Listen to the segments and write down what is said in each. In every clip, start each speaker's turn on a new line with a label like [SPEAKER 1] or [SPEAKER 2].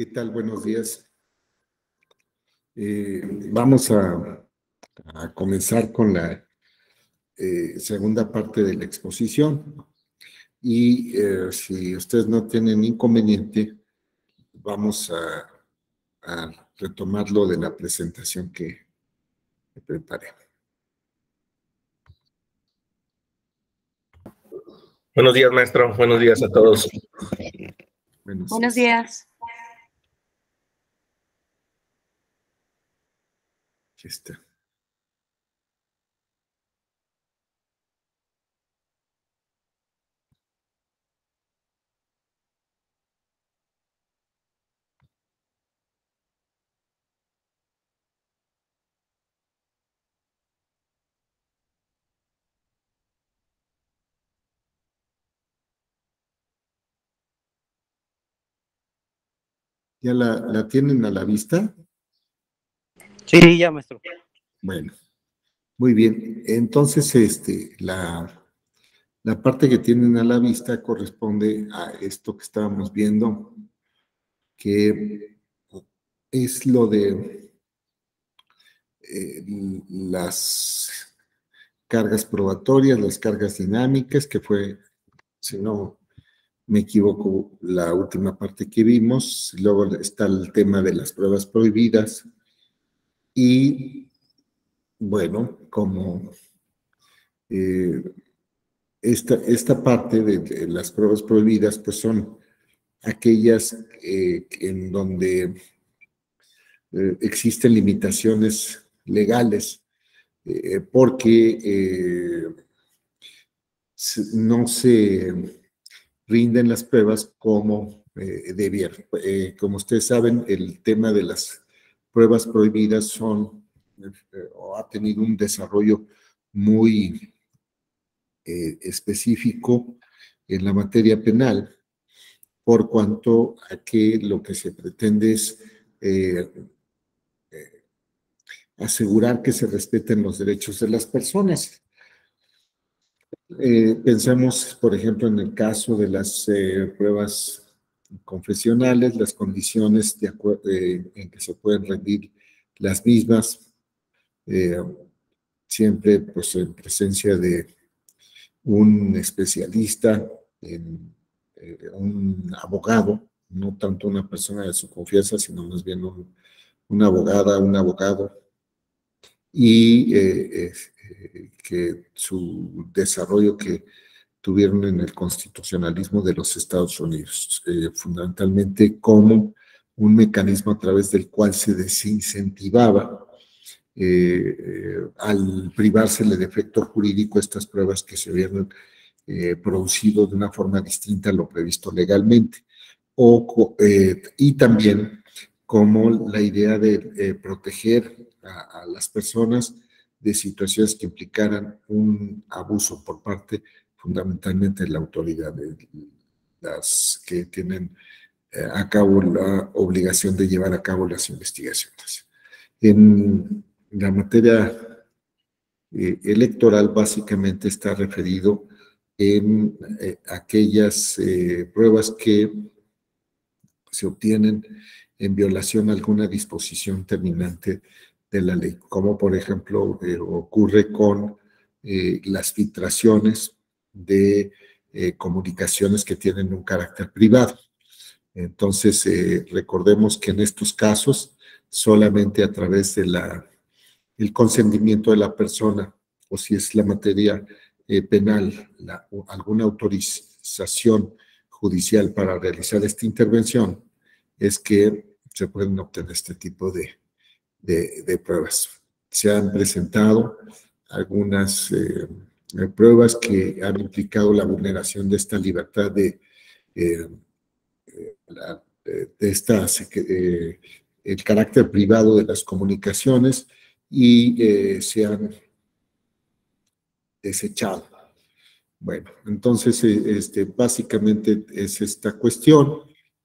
[SPEAKER 1] ¿Qué tal? Buenos días. Vamos a comenzar con la segunda parte de la exposición y si ustedes no tienen inconveniente, vamos a retomar lo de la presentación que preparé.
[SPEAKER 2] Buenos días, maestro. Buenos días a todos.
[SPEAKER 3] Buenos días.
[SPEAKER 1] Aquí está. ¿Ya la tienen a la vista?
[SPEAKER 4] Sí, ya, maestro.
[SPEAKER 1] Bueno, muy bien. Entonces, la parte que tienen a la vista corresponde a esto que estábamos viendo, que es lo de las cargas probatorias, las cargas dinámicas, que fue, si no me equivoco, la última parte que vimos. Luego está el tema de las pruebas prohibidas y, bueno, como esta parte de las pruebas prohibidas, pues son aquellas en donde existen limitaciones legales, porque no se rinden las pruebas como debieron. Como ustedes saben, el tema de las pruebas prohibidas o ha tenido un desarrollo muy específico en la materia penal, por cuanto a que lo que se pretende es asegurar que se respeten los derechos de las personas. Pensemos, por ejemplo, en el caso de las pruebas confesionales, las condiciones en que se pueden rendir las mismas, siempre pues en presencia de un especialista, un abogado, no tanto una persona de su confianza, sino más bien una abogada, un abogado, y que su desarrollo que tuvieron en el constitucionalismo de los Estados Unidos, fundamentalmente como un mecanismo a través del cual se desincentivaba al privársele de efecto jurídico estas pruebas que se hubieran producido de una forma distinta a lo previsto legalmente. Y también como la idea de proteger a las personas de situaciones que implicaran un abuso por parte fundamentalmente de la autoridad, de las que tienen a cabo la obligación de llevar a cabo las investigaciones. En la materia electoral básicamente está referido en aquellas pruebas que se obtienen en violación a alguna disposición terminante de la ley, como por ejemplo ocurre con las filtraciones de comunicaciones que tienen un carácter privado. Entonces, recordemos que en estos casos, solamente a través de el consentimiento de la persona, o si es la materia penal, alguna autorización judicial para realizar esta intervención, es que se pueden obtener este tipo de pruebas. Se han presentado algunas pruebas que han implicado la vulneración de esta libertad el carácter privado de las comunicaciones y se han desechado. Bueno, entonces, básicamente es esta cuestión.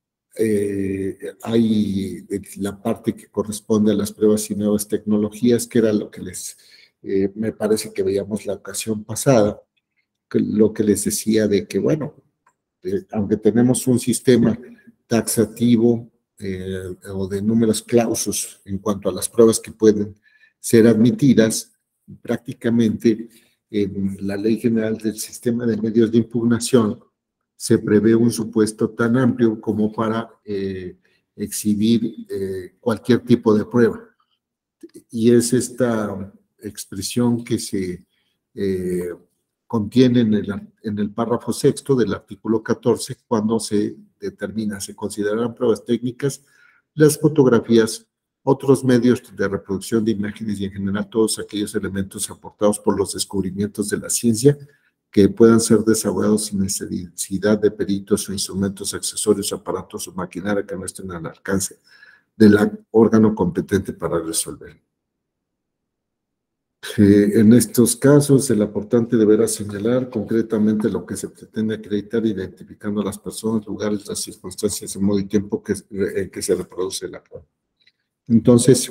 [SPEAKER 1] Hay la parte que corresponde a las pruebas y nuevas tecnologías, que era lo que me parece que veíamos la ocasión pasada, lo que les decía de que, bueno, aunque tenemos un sistema taxativo o de números clausos en cuanto a las pruebas que pueden ser admitidas, prácticamente en la Ley General del Sistema de Medios de Impugnación se prevé un supuesto tan amplio como para exhibir cualquier tipo de prueba. Y es esta expresión que se contiene en el párrafo sexto del artículo 14, cuando se determina, se consideran pruebas técnicas las fotografías, otros medios de reproducción de imágenes y en general todos aquellos elementos aportados por los descubrimientos de la ciencia que puedan ser desahogados sin necesidad de peritos o instrumentos accesorios, aparatos o maquinaria que no estén al alcance del órgano competente para resolver. En estos casos, el aportante deberá señalar concretamente lo que se pretende acreditar, identificando a las personas, lugares, las circunstancias, el modo y tiempo en que se reproduce la prueba. Entonces,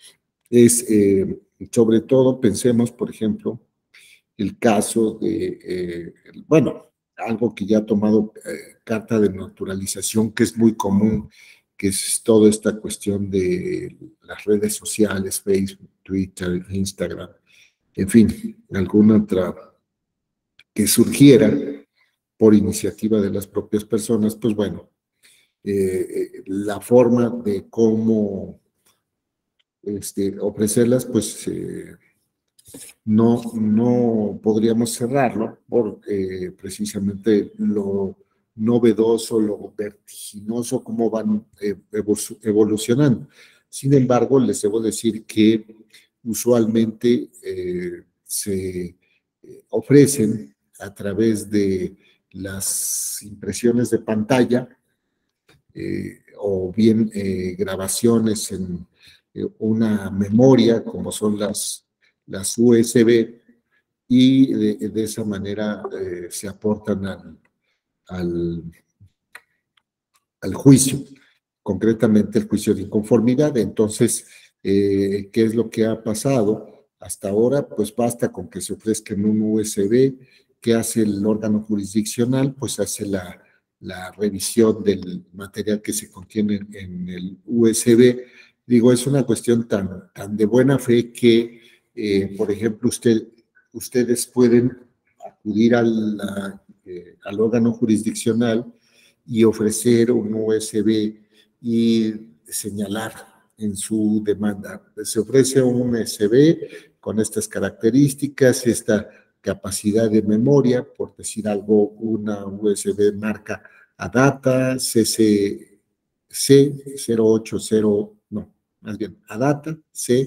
[SPEAKER 1] sobre todo, pensemos, por ejemplo, el caso de, algo que ya ha tomado carta de naturalización, que es muy común, que es toda esta cuestión de las redes sociales, Facebook, Twitter, Instagram, en fin, alguna otra que surgiera por iniciativa de las propias personas, pues bueno, la forma de cómo ofrecerlas, pues no podríamos cerrarlo por precisamente lo novedoso, lo vertiginoso, cómo van evolucionando. Sin embargo, les debo decir que usualmente se ofrecen a través de las impresiones de pantalla o bien grabaciones en una memoria, como son las USB, y de esa manera se aportan al juicio, concretamente el juicio de inconformidad. Entonces, ¿qué es lo que ha pasado? Hasta ahora, pues basta con que se ofrezca en un USB. ¿Qué hace el órgano jurisdiccional? Pues hace la revisión del material que se contiene en el USB. Digo, es una cuestión tan de buena fe que, por ejemplo, ustedes pueden acudir al órgano jurisdiccional y ofrecer un USB y señalar en su demanda. Se ofrece un USB con estas características, esta capacidad de memoria, por decir algo, una USB marca ADATA C080, no, más bien ADATA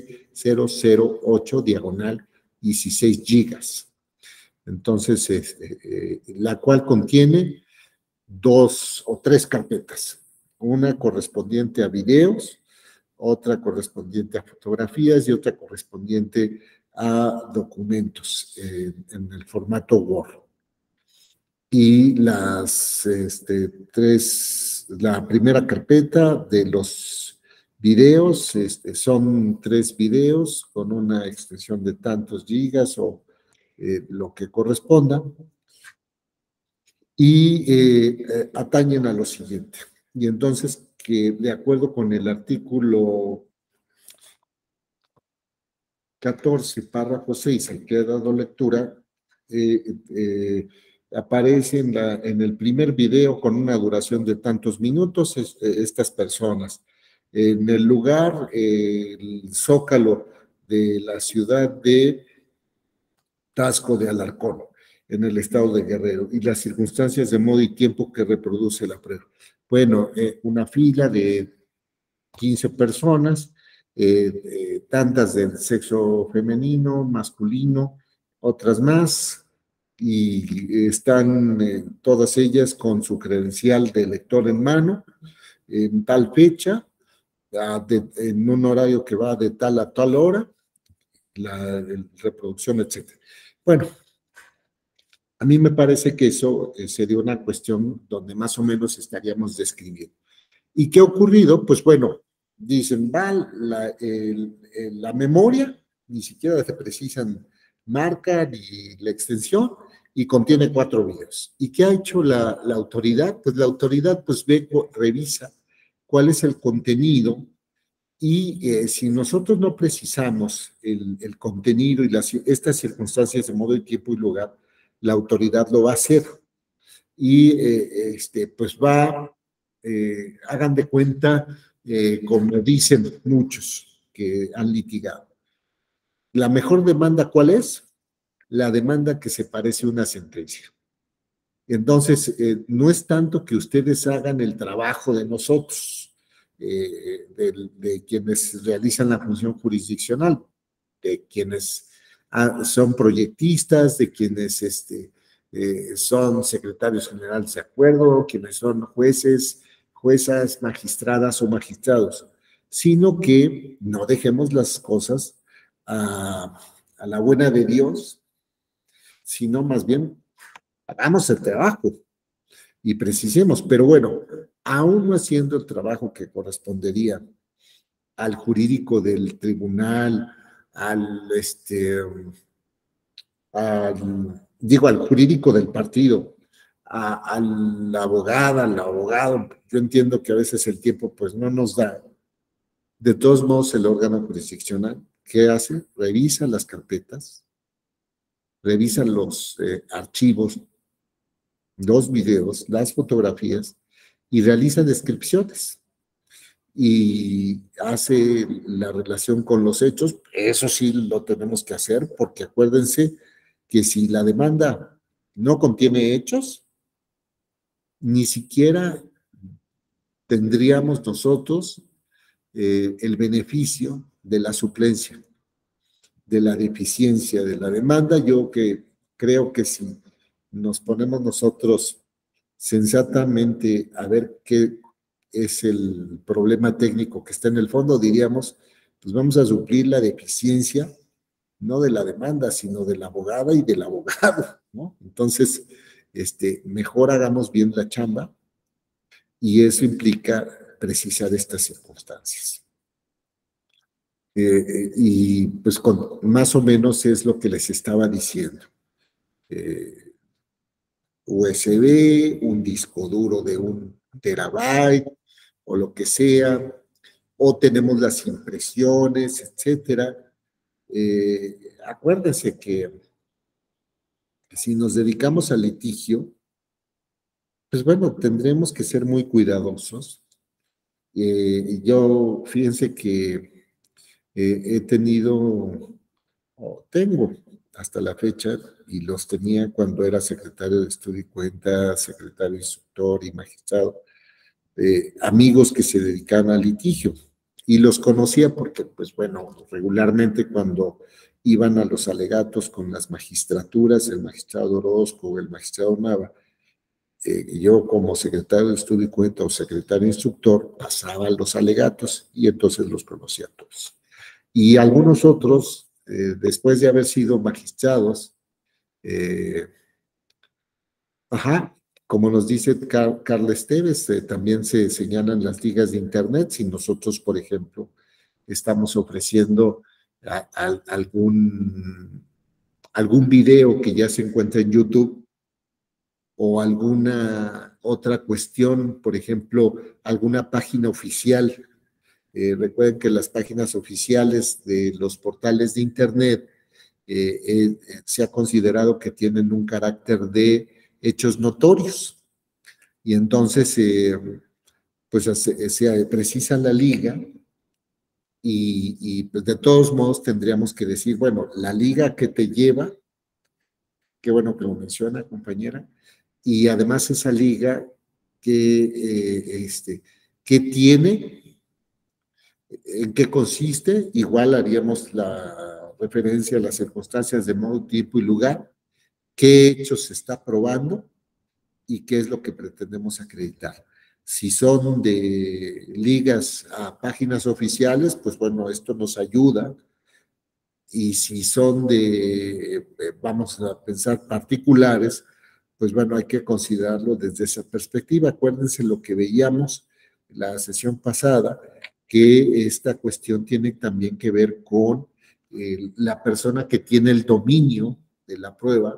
[SPEAKER 1] C008 diagonal 16 gigas. Entonces, la cual contiene 2 o 3 carpetas, una correspondiente a videos, otra correspondiente a fotografías y otra correspondiente a documentos en el formato Word. Y las la primera carpeta de los videos, son 3 videos con una extensión de tantos gigas o lo que corresponda, y atañen a lo siguiente. Y entonces, que de acuerdo con el artículo 14, párrafo 6, al que he dado lectura, aparece en el primer video con una duración de tantos minutos estas personas. En el lugar, el Zócalo de la ciudad de Taxco de Alarcón, en el estado de Guerrero, y las circunstancias de modo y tiempo que reproduce la prueba. Bueno, una fila de 15 personas, tantas del sexo femenino, masculino, otras más, y están todas ellas con su credencial de lector en mano, en tal fecha, en un horario que va de tal a tal hora, la reproducción, etc. Bueno, a mí me parece que eso sería una cuestión donde más o menos estaríamos describiendo. ¿Y qué ha ocurrido? Pues bueno, dicen, va la memoria, ni siquiera se precisan marca ni la extensión, y contiene 4 videos. ¿Y qué ha hecho la autoridad? Pues la autoridad pues revisa cuál es el contenido y si nosotros no precisamos el contenido y estas circunstancias de modo y tiempo y lugar, la autoridad lo va a hacer. Y pues hagan de cuenta, como dicen muchos que han litigado. ¿La mejor demanda cuál es? La demanda que se parece a una sentencia. Entonces, no es tanto que ustedes hagan el trabajo de nosotros, de quienes realizan la función jurisdiccional, de quienes son proyectistas, de quienes son secretarios generales de acuerdo, quienes son jueces, juezas, magistradas o magistrados, sino que no dejemos las cosas a la buena de Dios, sino más bien hagamos el trabajo y precisemos. Pero bueno, aún no haciendo el trabajo que correspondería al jurídico del tribunal, al jurídico del partido, a la abogada, al abogado, yo entiendo que a veces el tiempo pues no nos da. De todos modos, el órgano jurisdiccional, ¿qué hace? Revisa las carpetas, revisa los archivos, los videos, las fotografías y realiza descripciones y hace la relación con los hechos. Eso sí lo tenemos que hacer, porque acuérdense que si la demanda no contiene hechos, ni siquiera tendríamos nosotros el beneficio de la suplencia, de la deficiencia de la demanda. Yo creo que si nos ponemos nosotros sensatamente a ver qué es el problema técnico que está en el fondo, diríamos, pues vamos a suplir la deficiencia, no de la demanda, sino de la abogada y del abogado, ¿no? Entonces, mejor hagamos bien la chamba y eso implica precisar estas circunstancias. Y pues más o menos es lo que les estaba diciendo. USB, un disco duro de 1 terabyte o lo que sea, o tenemos las impresiones, etcétera. Acuérdense que si nos dedicamos al litigio, pues bueno, tendremos que ser muy cuidadosos. Yo, fíjense que he tenido, o tengo hasta la fecha, y los tenía cuando era secretario de Estudio y Cuenta, secretario instructor y magistrado, amigos que se dedicaban al litigio, y los conocía porque, pues bueno, regularmente cuando iban a los alegatos con las magistraturas, el magistrado Orozco o el magistrado Nava, yo como secretario de Estudio y Cuenta o secretario instructor pasaba los alegatos y entonces los conocía a todos. Y algunos otros, después de haber sido magistrados, como nos dice Carla Esteves, también se señalan las ligas de internet. Si nosotros, por ejemplo, estamos ofreciendo algún video que ya se encuentra en YouTube o alguna otra cuestión, por ejemplo, alguna página oficial. Recuerden que las páginas oficiales de los portales de internet se ha considerado que tienen un carácter de hechos notorios. Y entonces, pues se precisa la liga y pues de todos modos tendríamos que decir, bueno, la liga que te lleva, qué bueno que lo menciona, compañera, y además esa liga que tiene, en qué consiste, igual haríamos la referencia a las circunstancias de modo, tiempo y lugar, qué hechos se está probando y qué es lo que pretendemos acreditar. Si son de ligas a páginas oficiales, pues bueno, esto nos ayuda. Y si son vamos a pensar, particulares, pues bueno, hay que considerarlo desde esa perspectiva. Acuérdense lo que veíamos la sesión pasada, que esta cuestión tiene también que ver con la persona que tiene el dominio de la prueba.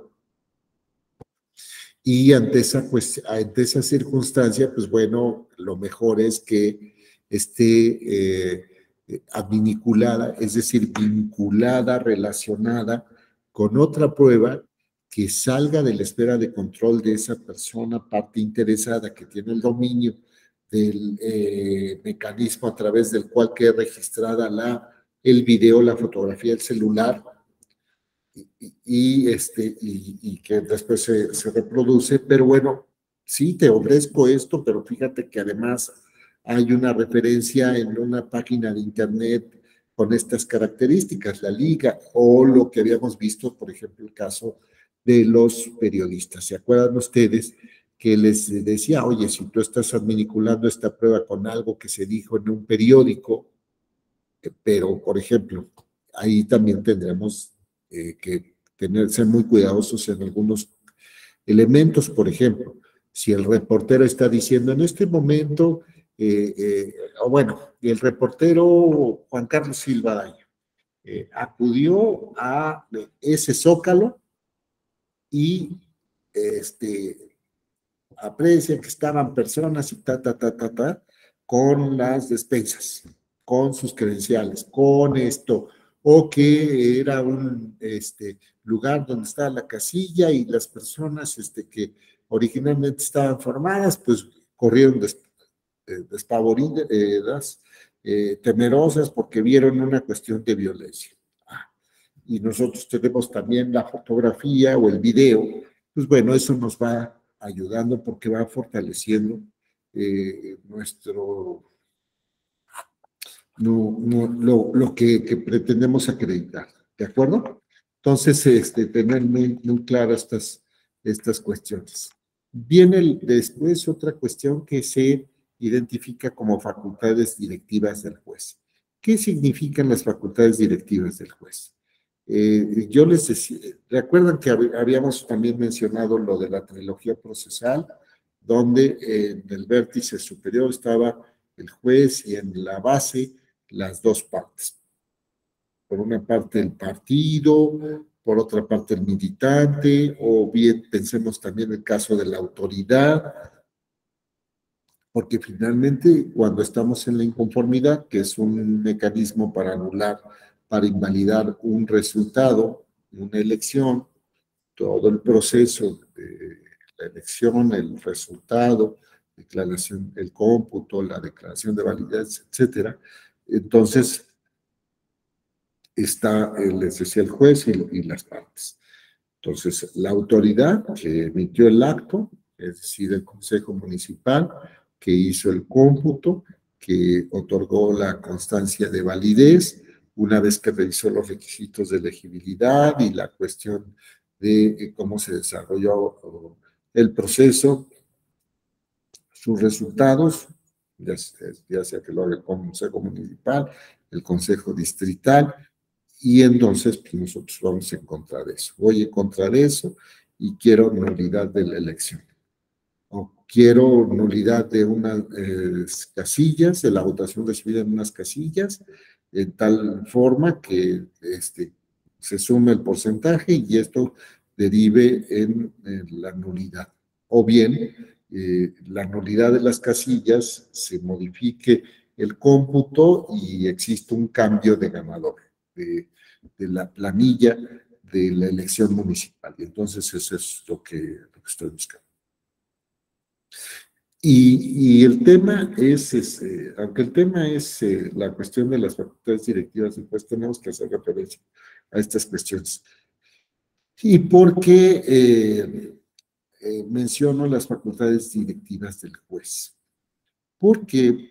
[SPEAKER 1] Y ante esa circunstancia, pues bueno, lo mejor es que esté advinculada, es decir, vinculada, relacionada con otra prueba que salga de la esfera de control de esa persona, parte interesada que tiene el dominio del mecanismo a través del cual queda registrada el video, la fotografía, el celular, y que después se reproduce. Pero bueno, sí, te ofrezco esto, pero fíjate que además hay una referencia en una página de internet con estas características, la liga, o lo que habíamos visto, por ejemplo, el caso de los periodistas. ¿Se acuerdan ustedes que les decía, oye, si tú estás vinculando esta prueba con algo que se dijo en un periódico, pero, por ejemplo, ahí también tendremos que ser muy cuidadosos en algunos elementos? Por ejemplo, si el reportero está diciendo en este momento, bueno, el reportero Juan Carlos Silva Daño acudió a ese zócalo y aprecian que estaban personas y con las despensas, con sus credenciales, con esto, o que era un lugar donde estaba la casilla y las personas que originalmente estaban formadas, pues corrieron despavoridas, temerosas porque vieron una cuestión de violencia. Y nosotros tenemos también la fotografía o el video, pues bueno, eso nos va ayudando porque va fortaleciendo lo que pretendemos acreditar, ¿de acuerdo? Entonces, tener muy claras estas cuestiones. Viene después otra cuestión que se identifica como facultades directivas del juez. ¿Qué significan las facultades directivas del juez? Yo les decía, recuerdan que habíamos también mencionado lo de la trilogía procesal, donde en el vértice superior estaba el juez y en la base las dos partes. Por una parte el partido, por otra parte el militante, o bien pensemos también el caso de la autoridad, porque finalmente cuando estamos en la inconformidad, que es un mecanismo para anular, para invalidar un resultado, una elección, todo el proceso de la elección, el resultado, declaración, el cómputo, la declaración de validez, etcétera. Entonces, está, les decía, el juez y las partes. Entonces, la autoridad que emitió el acto, es decir, el Consejo Municipal, que hizo el cómputo, que otorgó la constancia de validez, una vez que revisó los requisitos de elegibilidad y la cuestión de cómo se desarrolló el proceso, sus resultados, ya sea que lo haga el Consejo Municipal, el Consejo Distrital, y entonces pues, nosotros vamos a encontrar eso. Voy a encontrar eso y quiero nulidad de la elección. O quiero nulidad de unas casillas, de la votación recibida en unas casillas, en tal forma que se sume el porcentaje y esto derive en la nulidad. O bien, la nulidad de las casillas se modifique el cómputo y existe un cambio de ganador de la planilla de la elección municipal. Y entonces eso es lo que estoy buscando. Y el tema es, aunque el tema es la cuestión de las facultades directivas, pues tenemos que hacer referencia a estas cuestiones. ¿Y por qué menciono las facultades directivas del juez? Porque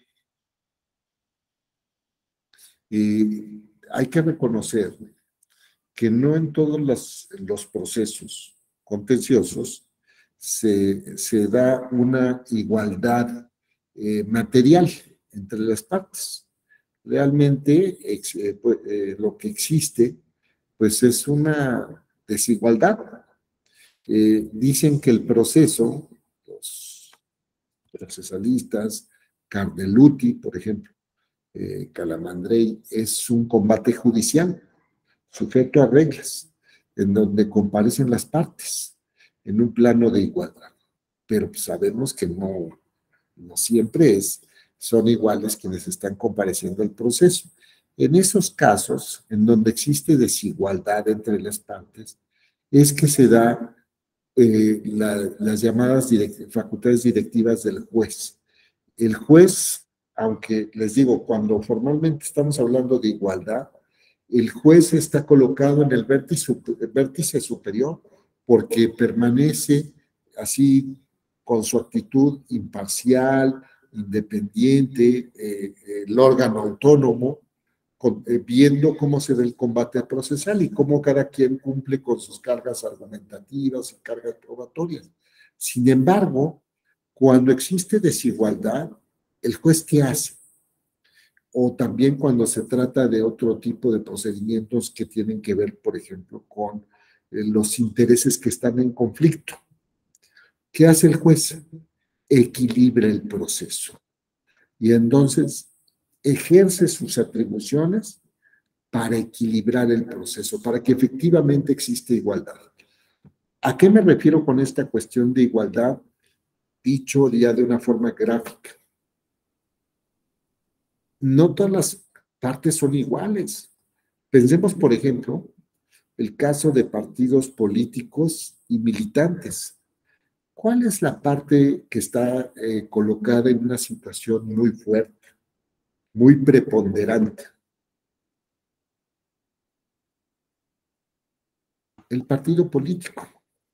[SPEAKER 1] hay que reconocer que no en todos los procesos contenciosos se da una igualdad material entre las partes. Realmente lo que existe pues es una desigualdad. Dicen que el proceso, los procesalistas, Carneluti, por ejemplo, Calamandrei, es un combate judicial sujeto a reglas, en donde comparecen las partes en un plano de igualdad. Pero pues sabemos que no siempre es son iguales quienes están compareciendo al proceso. En esos casos, en donde existe desigualdad entre las partes, es que se da las llamadas facultades directivas del juez. El juez, aunque les digo, cuando formalmente estamos hablando de igualdad, el juez está colocado en el vértice superior porque permanece así con su actitud imparcial, independiente, el órgano autónomo, viendo cómo se da el combate procesal y cómo cada quien cumple con sus cargas argumentativas y cargas probatorias. Sin embargo, cuando existe desigualdad, ¿el juez qué hace? O también cuando se trata de otro tipo de procedimientos que tienen que ver, por ejemplo, con los intereses que están en conflicto. ¿Qué hace el juez? Equilibra el proceso. Y entonces ejerce sus atribuciones para equilibrar el proceso, para que efectivamente exista igualdad. ¿A qué me refiero con esta cuestión de igualdad? Dicho ya de una forma gráfica. No todas las partes son iguales. Pensemos, por ejemplo, el caso de partidos políticos y militantes. ¿Cuál es la parte que está colocada en una situación muy fuerte, muy preponderante? El partido político.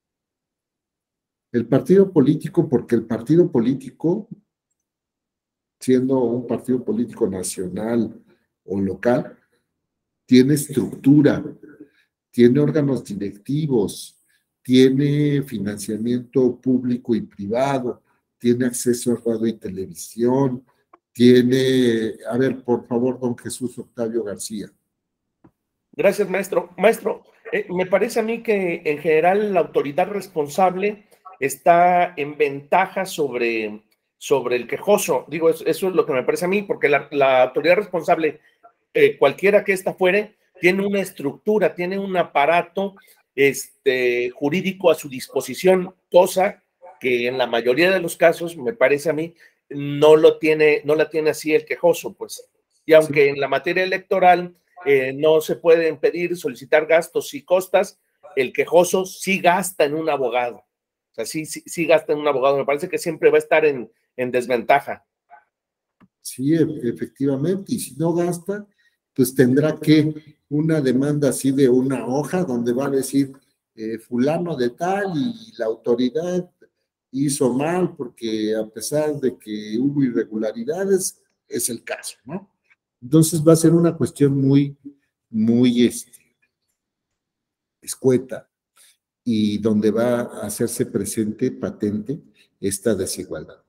[SPEAKER 1] El partido político, porque el partido político, siendo un partido político nacional o local, tiene estructura, tiene órganos directivos, tiene financiamiento público y privado, tiene acceso a radio y televisión, tiene, a ver, por favor, don Jesús Octavio García.
[SPEAKER 2] Gracias, maestro. Maestro, me parece a mí que en general la autoridad responsable está en ventaja sobre el quejoso. Digo, eso es lo que me parece a mí, porque la autoridad responsable, cualquiera que ésta fuere, tiene una estructura, tiene un aparato jurídico a su disposición, cosa que en la mayoría de los casos, me parece a mí, no la tiene así el quejoso, pues. Y aunque sí, en la materia electoral no se pueden pedir, solicitar gastos y costas, el quejoso sí gasta en un abogado. O sea, sí gasta en un abogado. Me parece que siempre va a estar en desventaja.
[SPEAKER 1] Sí, efectivamente. Y si no gasta, pues tendrá que una demanda así de una hoja donde va a decir fulano de tal y la autoridad hizo mal porque a pesar de que hubo irregularidades, es el caso, ¿no? Entonces va a ser una cuestión muy escueta y donde va a hacerse presente, patente, esta desigualdad.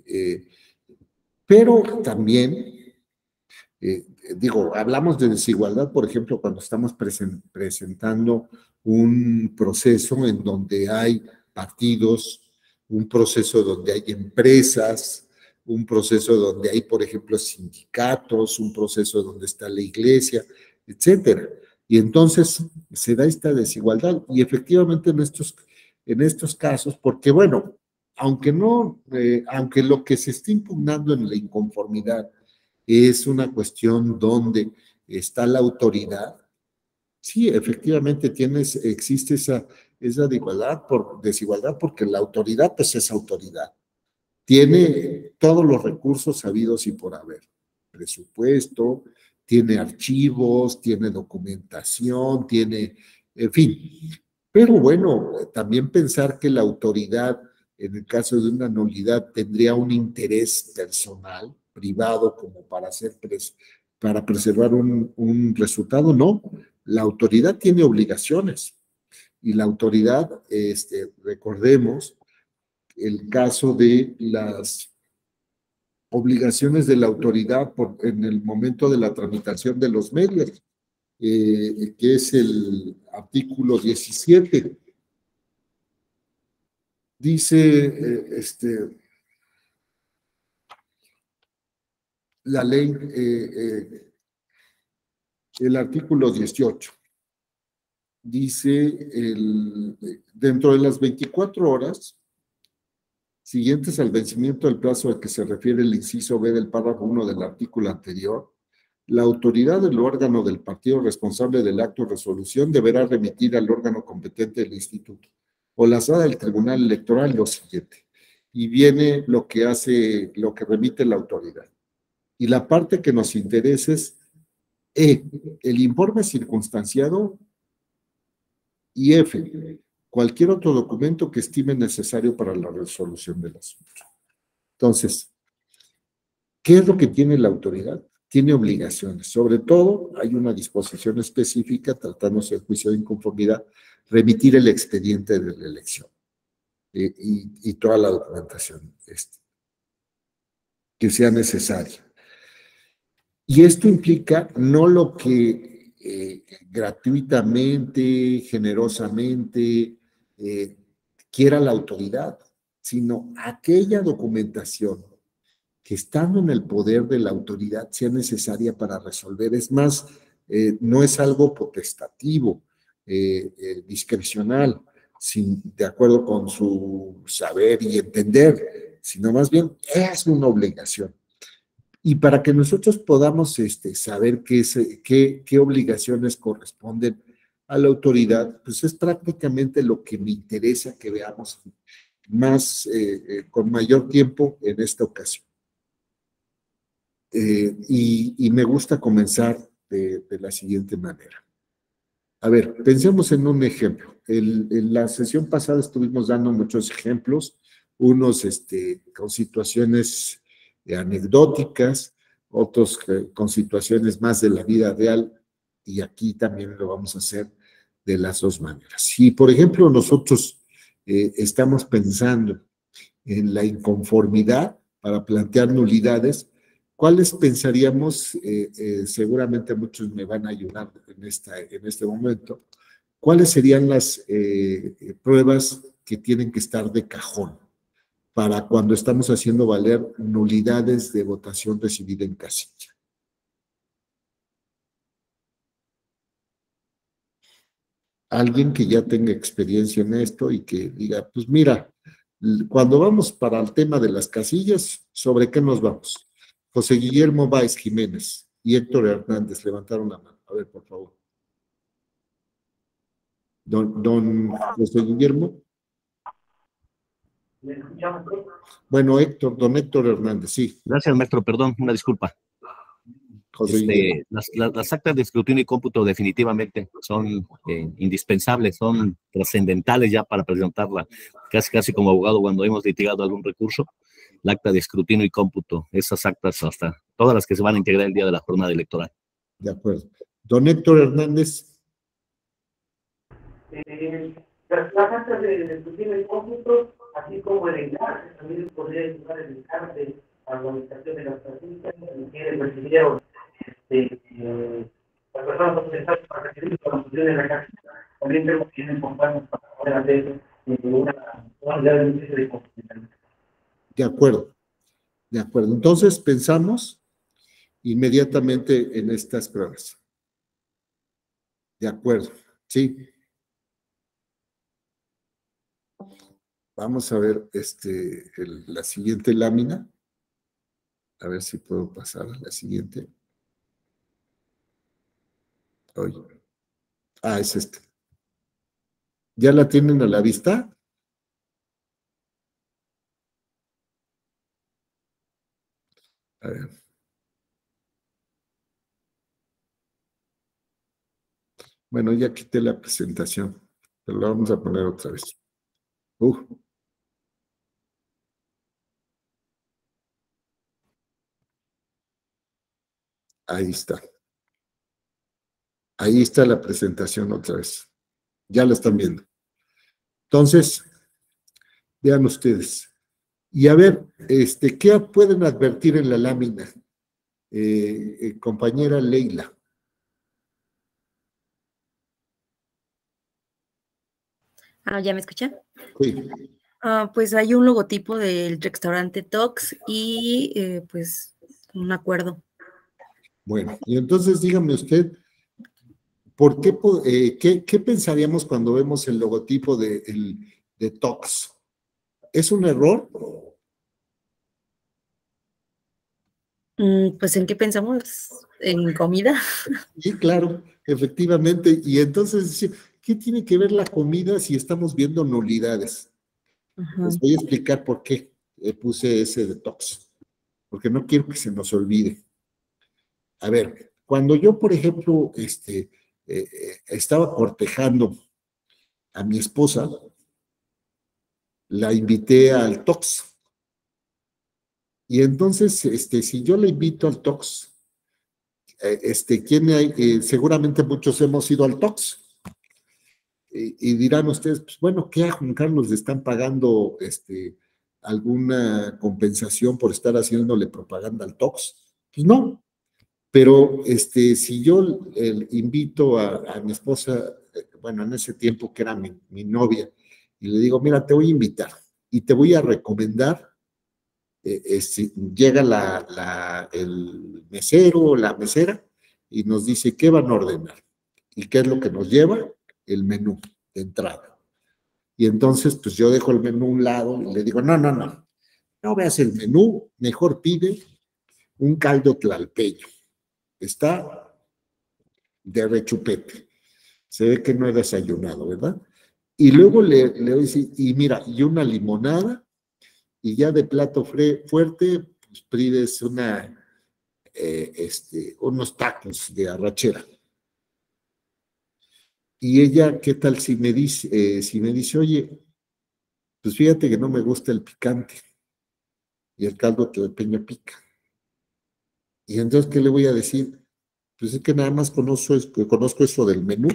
[SPEAKER 1] Pero también, digo, hablamos de desigualdad, por ejemplo, cuando estamos presentando un proceso en donde hay partidos, un proceso donde hay empresas, un proceso donde hay, por ejemplo, sindicatos, un proceso donde está la iglesia, etcétera. Y entonces se da esta desigualdad y efectivamente en estos casos, porque bueno, aunque aunque lo que se está impugnando en la inconformidad es una cuestión donde está la autoridad, sí, efectivamente existe esa desigualdad porque la autoridad pues es autoridad. Tiene todos los recursos sabidos y por haber. Presupuesto, tiene archivos, tiene documentación, en fin. Pero bueno, también pensar que la autoridad, en el caso de una nulidad, tendría un interés personal, privado, como para preservar un resultado, no. La autoridad tiene obligaciones y la autoridad, recordemos, el caso de las obligaciones de la autoridad en el momento de la tramitación de los medios, que es el artículo 17. Dice la ley, el artículo 18. Dice, dentro de las 24 horas, siguientes al vencimiento del plazo al que se refiere el inciso B del párrafo 1 del artículo anterior, la autoridad del órgano del partido responsable del acto de resolución deberá remitir al órgano competente del instituto o la sala del tribunal electoral lo siguiente. Y viene lo que remite la autoridad. Y la parte que nos interesa es el informe circunstanciado, y F, cualquier otro documento que estime necesario para la resolución del asunto. Entonces, ¿qué es lo que tiene la autoridad? Tiene obligaciones. Sobre todo, hay una disposición específica, tratándose de juicio de inconformidad, remitir el expediente de la elección y toda la documentación que sea necesaria. Y esto implica no lo que gratuitamente, generosamente quiera la autoridad, sino aquella documentación que estando en el poder de la autoridad sea necesaria para resolver. Es más, no es algo potestativo, discrecional, de acuerdo con su saber y entender, sino más bien es una obligación. Y para que nosotros podamos saber qué obligaciones corresponden a la autoridad, pues es prácticamente lo que me interesa que veamos más, con mayor tiempo en esta ocasión. Y me gusta comenzar de la siguiente manera. A ver, pensemos en un ejemplo. En la sesión pasada estuvimos dando muchos ejemplos, unos con situaciones anecdóticas, otros con situaciones más de la vida real, y aquí también lo vamos a hacer de las dos maneras. Si, por ejemplo, nosotros estamos pensando en la inconformidad para plantear nulidades, ¿cuáles pensaríamos? Seguramente muchos me van a ayudar en este momento. ¿Cuáles serían las pruebas que tienen que estar de cajón para cuando estamos haciendo valer nulidades de votación recibida en casilla? Alguien que ya tenga experiencia en esto y que diga, pues mira, cuando vamos para el tema de las casillas, ¿sobre qué nos vamos? José Guillermo Báez Jiménez y Héctor Hernández levantaron la mano. A ver, por favor. Don José Guillermo. Bueno, don Héctor Hernández, sí.
[SPEAKER 5] Gracias, maestro, perdón, una disculpa. Las actas de escrutinio y cómputo definitivamente son indispensables, son trascendentales ya para presentarla, casi como abogado cuando hemos litigado algún recurso. El acta de escrutinio y cómputo, esas actas hasta todas las que se van a integrar el día de la jornada electoral.
[SPEAKER 1] De acuerdo. Don Héctor Hernández.
[SPEAKER 6] Las actas de escrutinio y cómputo, así como el encargo, también podría ayudar el encargo de la organización de las casillas, que recibieron las personas autorizadas para recibir la construcción de la casilla. También tenemos que ir para poder hacer una de constitucionalidad.
[SPEAKER 1] De acuerdo. De acuerdo. Entonces pensamos inmediatamente en estas pruebas. De acuerdo. Sí. Vamos a ver la siguiente lámina. A ver si puedo pasar a la siguiente. Oye. Es ¿Ya la tienen a la vista? A ver. Bueno, ya quité la presentación, pero la vamos a poner otra vez. Ahí está. Ahí está la presentación otra vez. Ya la están viendo. Entonces, vean ustedes. Y a ver, ¿qué pueden advertir en la lámina? Compañera Leila.
[SPEAKER 3] ¿Ya me escuchan?
[SPEAKER 1] Sí.
[SPEAKER 3] Pues hay un logotipo del restaurante Tox y pues un acuerdo.
[SPEAKER 1] Bueno, y entonces dígame usted, ¿qué pensaríamos cuando vemos el logotipo de Tox? ¿Es un error
[SPEAKER 3] Pues ¿en qué pensamos? ¿En comida?
[SPEAKER 1] Sí, claro, efectivamente. Y entonces, sí, ¿qué tiene que ver la comida si estamos viendo nulidades?
[SPEAKER 3] Ajá.
[SPEAKER 1] Les voy a explicar por qué puse ese detox, porque no quiero que se nos olvide. A ver, cuando yo, por ejemplo, estaba cortejando a mi esposa, la invité al Tox. Y entonces, si yo la invito al Tox, seguramente muchos hemos ido al Tox. Y dirán ustedes, pues bueno, ¿qué a Juan Carlos le están pagando alguna compensación por estar haciéndole propaganda al Tox? Pues no, pero si yo invito a mi esposa, bueno, en ese tiempo que era mi novia, y le digo, mira, te voy a invitar y te voy a recomendar, llega el mesero o la mesera y nos dice qué van a ordenar y qué es lo que nos lleva el menú de entrada. Y entonces, pues yo dejo el menú a un lado y le digo, no veas el menú, mejor pide un caldo tlalpeño. Está de rechupete. Se ve que no he desayunado, ¿verdad? Y luego le voy a decir, y mira, y una limonada, y ya de plato fuerte, pues pides unos tacos de arrachera. Y ella, ¿qué tal si me dice, oye, pues fíjate que no me gusta el picante y el caldo tlalpeño pica? Y entonces, ¿qué le voy a decir? Pues es que nada más conozco eso del menú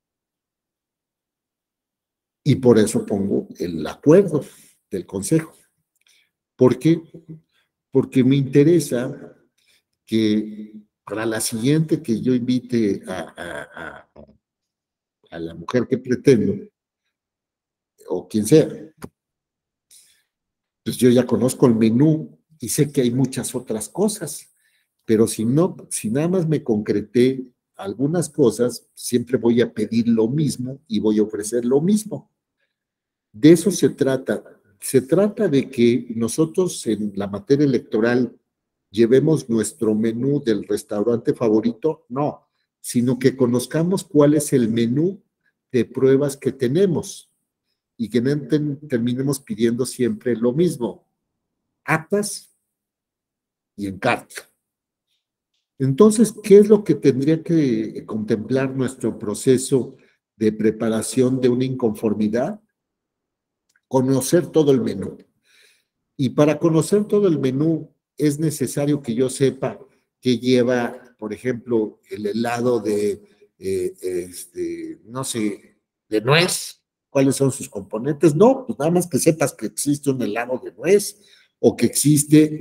[SPEAKER 1] y por eso pongo el acuerdo del consejo. ¿Por qué? Porque me interesa que para la siguiente que yo invite a la mujer que pretendo, o quien sea, pues yo ya conozco el menú y sé que hay muchas otras cosas, pero si nada más me concreté algunas cosas, siempre voy a pedir lo mismo y voy a ofrecer lo mismo. De eso se trata. Se trata de que nosotros en la materia electoral llevemos nuestro menú del restaurante favorito, no, sino que conozcamos cuál es el menú de pruebas que tenemos y que no terminemos pidiendo siempre lo mismo, atas y encarta. Entonces, ¿qué es lo que tendría que contemplar nuestro proceso de preparación de una inconformidad? Conocer todo el menú. Y para conocer todo el menú es necesario que yo sepa qué lleva, por ejemplo, el helado no sé, de nuez, cuáles son sus componentes. No, pues nada más que sepas que existe un helado de nuez o que existe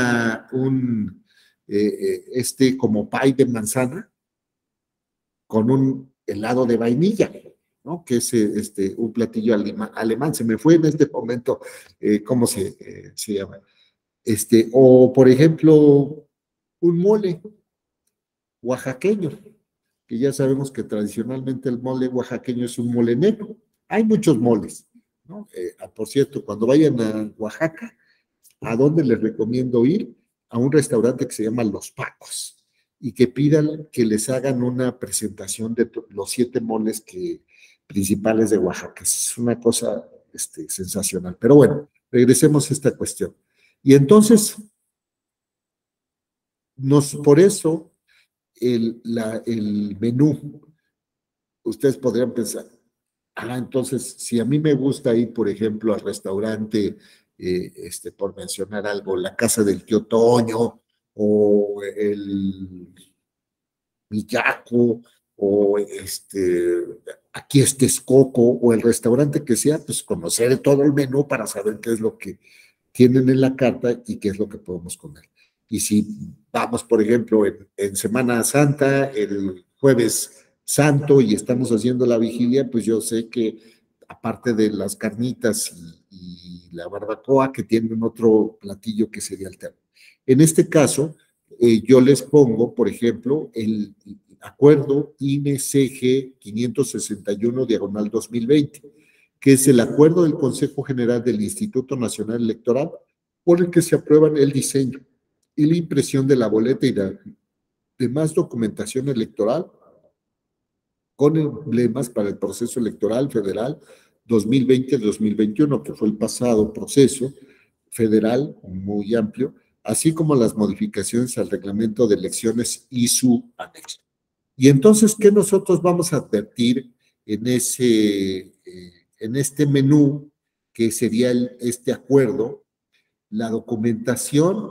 [SPEAKER 1] como pie de manzana con un helado de vainilla, ¿no? Que es un platillo alemán. Se me fue en este momento cómo se llama. O, por ejemplo, un mole oaxaqueño, que ya sabemos que tradicionalmente el mole oaxaqueño es un mole negro. Hay muchos moles, ¿no? Por cierto, cuando vayan a Oaxaca, ¿a dónde les recomiendo ir? A un restaurante que se llama Los Pacos y que pidan que les hagan una presentación de los 7 moles principales de Oaxaca. Es una cosa sensacional. Pero bueno, regresemos a esta cuestión. Y entonces, por eso el menú, ustedes podrían pensar, entonces, si a mí me gusta ir, por ejemplo, al restaurante, por mencionar algo, la Casa del Tío Toño, o el Millaco, o aquí Texcoco, o el restaurante que sea, pues conocer todo el menú para saber qué es lo que tienen en la carta y qué es lo que podemos comer. Y si vamos, por ejemplo, en Semana Santa, el Jueves Santo, y estamos haciendo la vigilia, pues yo sé que aparte de las carnitas y la barbacoa, que tienen otro platillo que sería alterno. En este caso, yo les pongo, por ejemplo, el acuerdo INE-CG 561/2020, que es el acuerdo del Consejo General del Instituto Nacional Electoral por el que se aprueba el diseño, y la impresión de la boleta y la demás documentación electoral con emblemas para el proceso electoral federal 2020-2021, que fue el pasado proceso federal muy amplio, así como las modificaciones al reglamento de elecciones y su anexo. Y entonces, ¿qué nosotros vamos a advertir en este menú que sería este acuerdo? La documentación,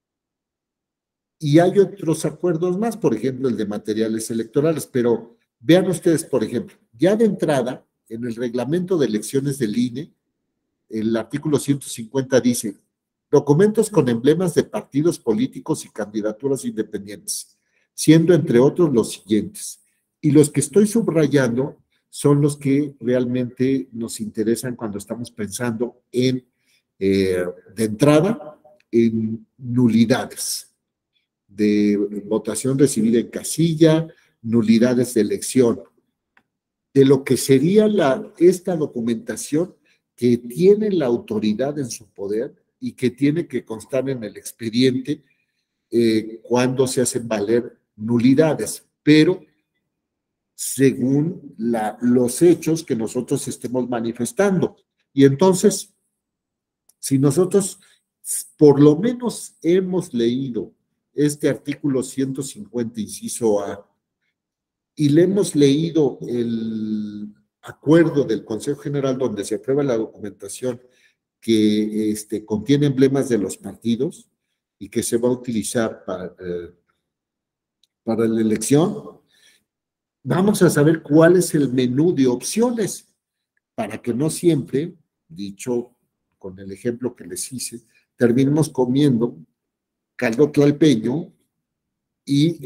[SPEAKER 1] y hay otros acuerdos más, por ejemplo, el de materiales electorales, pero vean ustedes, por ejemplo, ya de entrada, en el reglamento de elecciones del INE, el artículo 150 dice, documentos con emblemas de partidos políticos y candidaturas independientes, siendo entre otros los siguientes. Y los que estoy subrayando son los que realmente nos interesan cuando estamos pensando en, de entrada, en nulidades de votación recibida en casilla, nulidades de elección, de lo que sería esta documentación que tiene la autoridad en su poder y que tiene que constar en el expediente cuando se hacen valer nulidades, pero según los hechos que nosotros estemos manifestando. Y entonces, si nosotros por lo menos hemos leído este artículo 150, inciso A, y le hemos leído el acuerdo del Consejo General donde se aprueba la documentación que contiene emblemas de los partidos y que se va a utilizar para la elección, vamos a saber cuál es el menú de opciones para que no siempre, dicho con el ejemplo que les hice, terminemos comiendo caldo tlalpeño y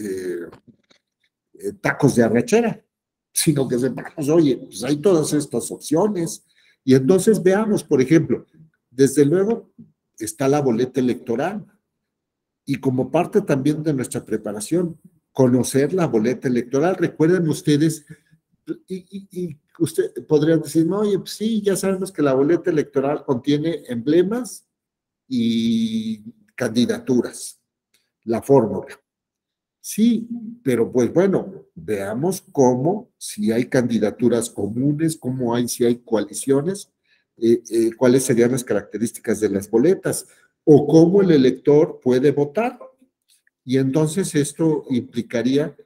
[SPEAKER 1] tacos de arrachera, sino que sepamos, oye, pues hay todas estas opciones. Y entonces veamos, por ejemplo, desde luego está la boleta electoral y como parte también de nuestra preparación, conocer la boleta electoral. Recuerden ustedes, y usted podrían decir, no, oye, pues sí, ya sabemos que la boleta electoral contiene emblemas y candidaturas, la fórmula. Sí, pero pues bueno, veamos cómo, si hay candidaturas comunes, cómo hay, si hay coaliciones, cuáles serían las características de las boletas o cómo el elector puede votar. Y entonces esto implicaría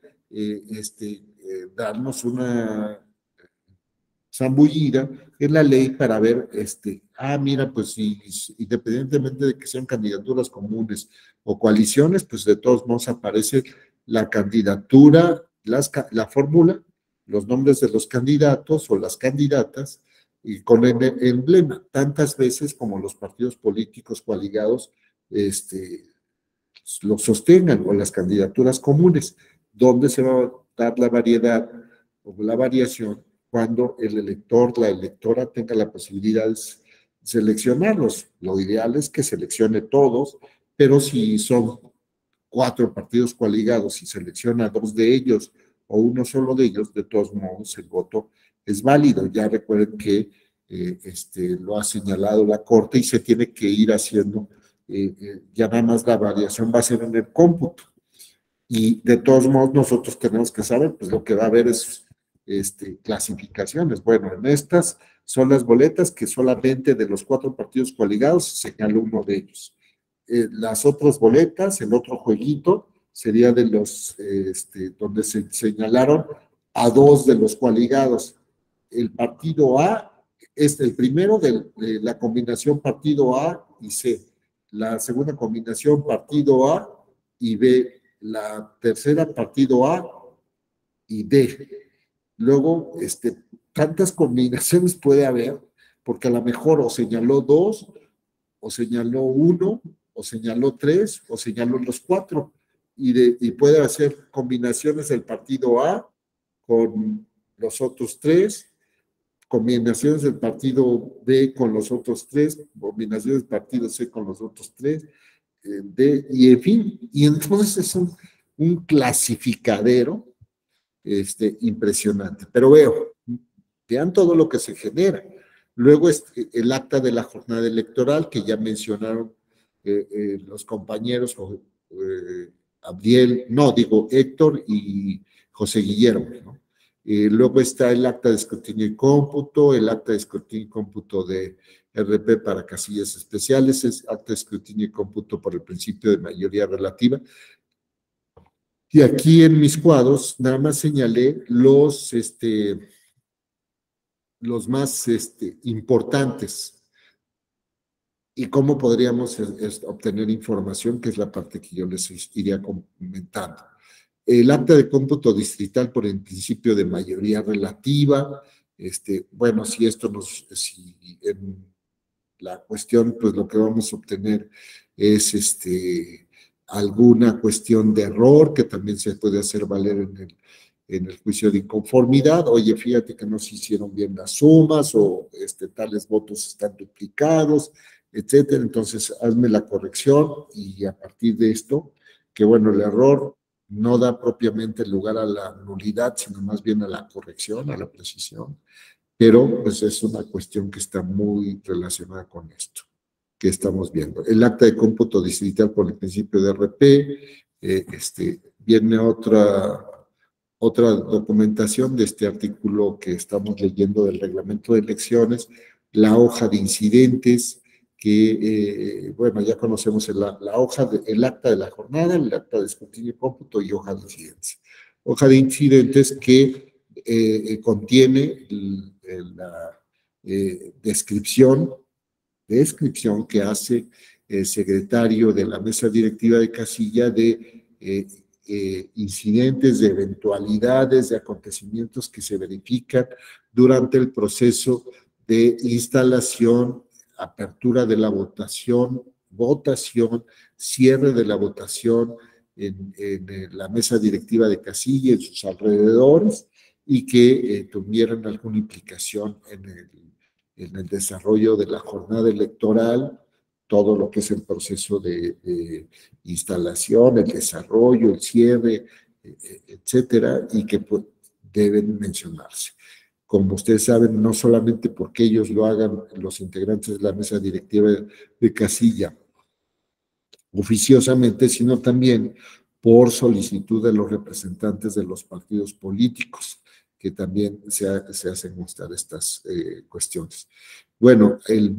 [SPEAKER 1] darnos una zambullida en la ley para ver, mira, pues independientemente de que sean candidaturas comunes o coaliciones, pues de todos modos aparece la candidatura, la fórmula, los nombres de los candidatos o las candidatas y con el emblema, tantas veces como los partidos políticos coaligados lo sostengan o las candidaturas comunes, donde se va a dar la variedad o la variación cuando el elector, la electora tenga la posibilidad de seleccionarlos. Lo ideal es que seleccione todos, pero si son 4 partidos coaligados y selecciona 2 de ellos o uno solo de ellos, de todos modos el voto es válido. Ya recuerden que lo ha señalado la Corte y se tiene que ir haciendo, ya nada más la variación va a ser en el cómputo. Y de todos modos nosotros tenemos que saber, pues lo que va a haber es clasificaciones. Bueno, en estas son las boletas que solamente de los 4 partidos coaligados se señaló uno de ellos. Las otras boletas, el otro jueguito, sería de los, donde se señalaron a 2 de los coaligados. El partido A es el primero de la combinación partido A y C. La segunda combinación partido A y B. La tercera partido A y D. Luego, tantas combinaciones puede haber, porque a lo mejor o señaló 2, o señaló 1, o señaló 3, o señaló los 4, y puede hacer combinaciones del partido A con los otros 3, combinaciones del partido B con los otros 3, combinaciones del partido C con los otros 3, D, y en fin, y entonces es un clasificadero impresionante. Pero vean todo lo que se genera. Luego el acta de la jornada electoral que ya mencionaron los compañeros Abdiel, no, digo Héctor y José Guillermo, ¿no? Luego está el acta de escrutinio y cómputo, el acta de escrutinio y cómputo de RP para casillas especiales, es acta de escrutinio y cómputo por el principio de mayoría relativa. Y aquí en mis cuadros nada más señalé los más importantes y cómo podríamos obtener información, que es la parte que yo les iría comentando. El acta de cómputo distrital por el principio de mayoría relativa, bueno, si en la cuestión, pues lo que vamos a obtener es alguna cuestión de error que también se puede hacer valer en el juicio de inconformidad. Oye, fíjate que no se hicieron bien las sumas o tales votos están duplicados, etcétera. Entonces, hazme la corrección y a partir de esto, que bueno, el error no da propiamente lugar a la nulidad, sino más bien a la corrección, a la precisión, pero pues es una cuestión que está muy relacionada con esto que estamos viendo. El acta de cómputo distrital por el principio de RP, viene otra documentación de este artículo que estamos leyendo del reglamento de elecciones, la hoja de incidentes, que, bueno, ya conocemos la hoja, el acta de la jornada, el acta de escrutinio y cómputo y hoja de incidentes. Hoja de incidentes que contiene la descripción que hace el secretario de la mesa directiva de casilla de incidentes, de eventualidades, de acontecimientos que se verifican durante el proceso de instalación, apertura de la votación, cierre de la votación en la mesa directiva de casilla y en sus alrededores y que tuvieran alguna implicación en el desarrollo de la jornada electoral, todo lo que es el proceso de instalación, el desarrollo, el cierre, etcétera, y que pues, deben mencionarse. Como ustedes saben, no solamente porque ellos lo hagan los integrantes de la mesa directiva de casilla oficiosamente, sino también por solicitud de los representantes de los partidos políticos, que también se hacen constar estas cuestiones. Bueno, el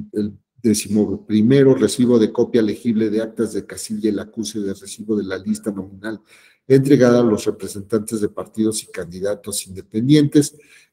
[SPEAKER 1] 11º recibo de copia legible de actas de casilla y el acuse de recibo de la lista nominal entregada a los representantes de partidos y candidatos independientes.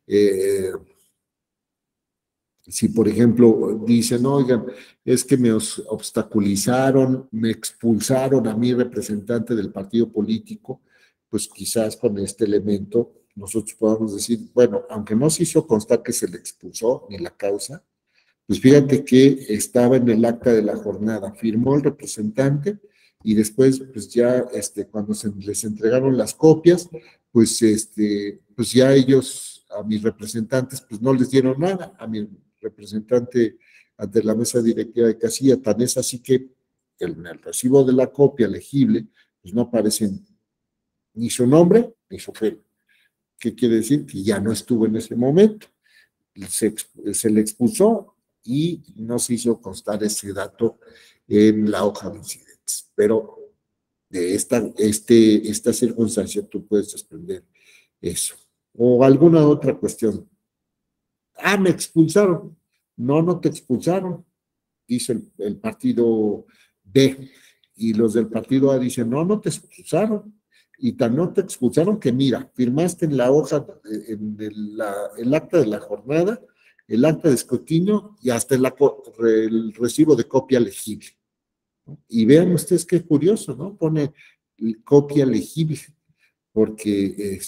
[SPEAKER 1] Si, por ejemplo, dicen, oigan, es que me obstaculizaron, me expulsaron a mi representante del partido político, pues quizás con este elemento nosotros podamos decir, bueno, aunque no se hizo constar que se le expulsó ni la causa, pues fíjate que estaba en el acta de la jornada, firmó el representante y después, pues ya cuando se les entregaron las copias, pues, pues ya ellos, a mis representantes, pues no les dieron nada, a mi representante ante la mesa directiva de casilla, tan es así que en el recibo de la copia legible, pues no aparecen ni su nombre ni su firma. ¿Qué quiere decir? Que ya no estuvo en ese momento. Se le expulsó y no se hizo constar ese dato en la hoja de incidentes. Pero de esta circunstancia tú puedes desprender eso. O alguna otra cuestión. Ah, me expulsaron. No, no te expulsaron, dice el partido B. Y los del partido A dicen, no, no te expulsaron. Y tan no te expulsaron que mira, firmaste en la hoja, en el acta de la jornada, el acta de escrutinio y hasta el recibo de copia legible. Y vean ustedes qué curioso, ¿no? Pone copia legible, porque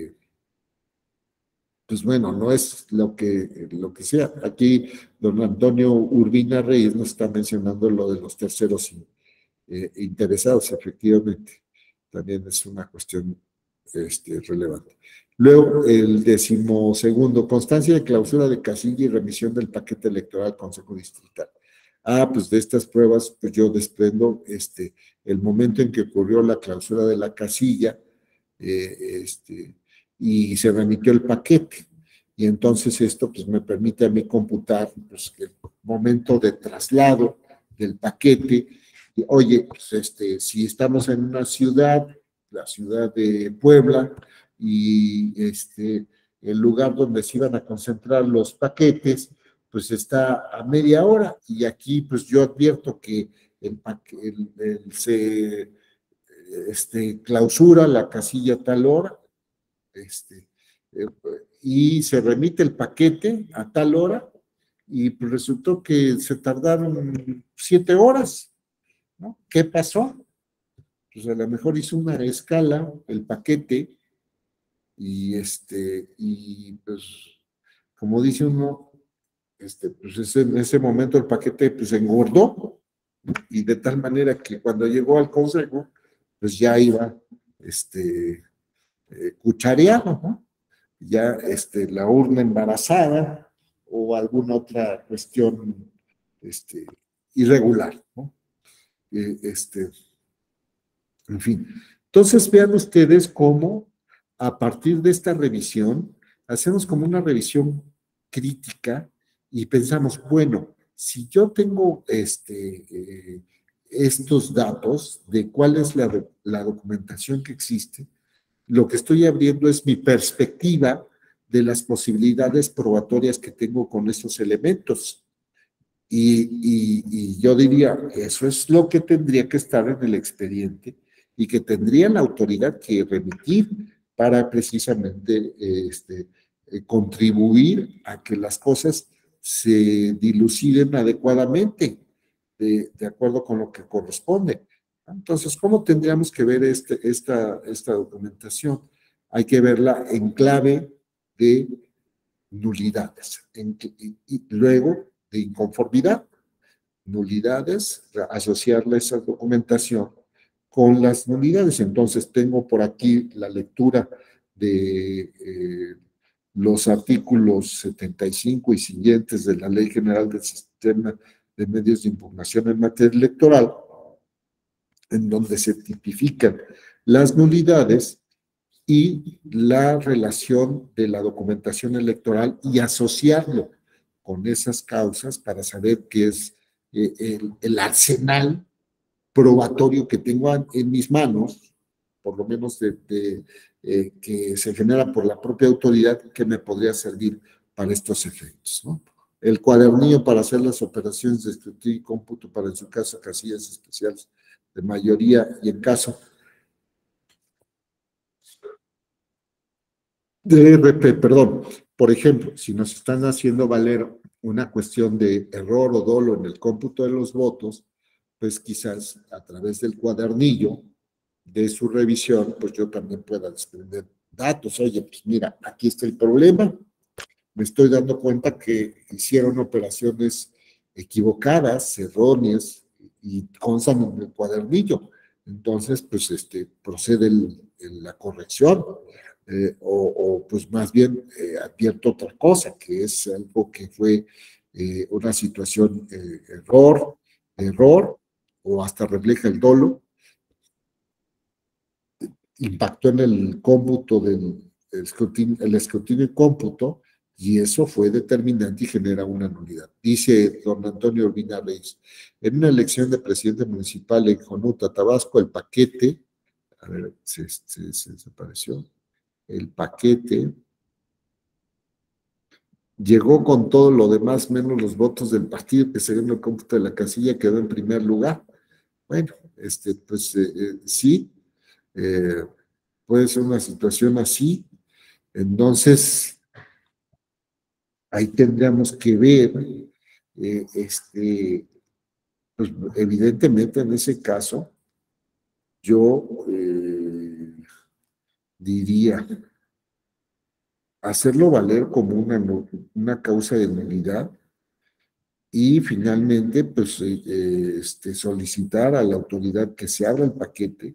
[SPEAKER 1] pues bueno, no es lo que sea. Aquí don Antonio Urbina Reyes nos está mencionando lo de los terceros interesados, efectivamente. También es una cuestión relevante. Luego, el 12º, constancia de clausura de casilla y remisión del paquete electoral al Consejo Distrital. Ah, pues de estas pruebas, pues yo desprendo el momento en que ocurrió la clausura de la casilla, y se remitió el paquete. Y entonces esto pues me permite a mí computar pues, el momento de traslado del paquete oye, pues si estamos en una ciudad, la ciudad de Puebla, y el lugar donde se iban a concentrar los paquetes, pues está a media hora, y aquí pues yo advierto que se clausura la casilla a tal hora, eh, y se remite el paquete a tal hora, y pues resultó que se tardaron 7 horas, ¿no? ¿Qué pasó? Pues a lo mejor hizo una escala el paquete, y pues, como dice uno, pues en ese momento el paquete pues engordó, y de tal manera que cuando llegó al consejo, pues ya iba cuchareado, ¿no? Ya la urna embarazada o alguna otra cuestión irregular, ¿no? En fin. Entonces vean ustedes cómo a partir de esta revisión hacemos como una revisión crítica y pensamos, bueno, si yo tengo estos datos de cuál es la documentación que existe, lo que estoy abriendo es mi perspectiva de las posibilidades probatorias que tengo con estos elementos. Y yo diría, eso es lo que tendría que estar en el expediente y que tendría la autoridad que remitir para precisamente contribuir a que las cosas se diluciden adecuadamente, de acuerdo con lo que corresponde. Entonces, ¿cómo tendríamos que ver esta documentación? Hay que verla en clave de nulidades, y luego de inconformidad, nulidades, asociarle esa documentación con las nulidades. Entonces, tengo por aquí la lectura de los artículos 75 y siguientes de la Ley General del Sistema de Medios de Impugnación en materia electoral, en donde se tipifican las nulidades y la relación de la documentación electoral y asociarlo con esas causas para saber qué es el arsenal probatorio que tengo en mis manos, por lo menos que se genera por la propia autoridad, que me podría servir para estos efectos, ¿no? El cuadernillo para hacer las operaciones de escrutinio y cómputo para, en su caso, casillas especiales de mayoría y en caso de RP, perdón. Por ejemplo, si nos están haciendo valer una cuestión de error o dolo en el cómputo de los votos, pues quizás a través del cuadernillo de su revisión, pues yo también pueda desprender datos. Oye, pues mira, aquí está el problema. Me estoy dando cuenta que hicieron operaciones equivocadas, erróneas, y constan en el cuadernillo. Entonces, pues procede la corrección. O pues más bien advierto otra cosa, que es algo que fue una situación error, o hasta refleja el dolo, impactó en el cómputo el escrutinio y cómputo, y eso fue determinante y genera una nulidad. Dice don Antonio Urbina Reyes, en una elección de presidente municipal en Jonuta, Tabasco, el paquete, a ver, se desapareció, el paquete llegó con todo lo demás, menos los votos del partido que según el cómputo de la casilla quedó en primer lugar. Bueno, pues sí, puede ser una situación así. Entonces, ahí tendríamos que ver, pues evidentemente en ese caso, yo diría hacerlo valer como una causa de nulidad y finalmente, pues, solicitar a la autoridad que se abra el paquete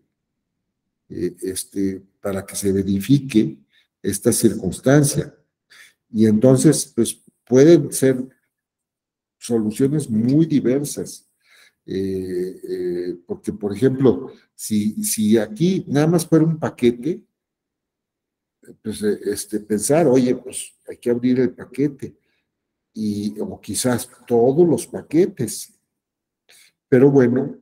[SPEAKER 1] para que se verifique esta circunstancia. Y entonces, pues, pueden ser soluciones muy diversas. Porque, por ejemplo, si aquí nada más fuera un paquete, pues, pensar, oye, pues hay que abrir el paquete, o quizás todos los paquetes, Pero bueno,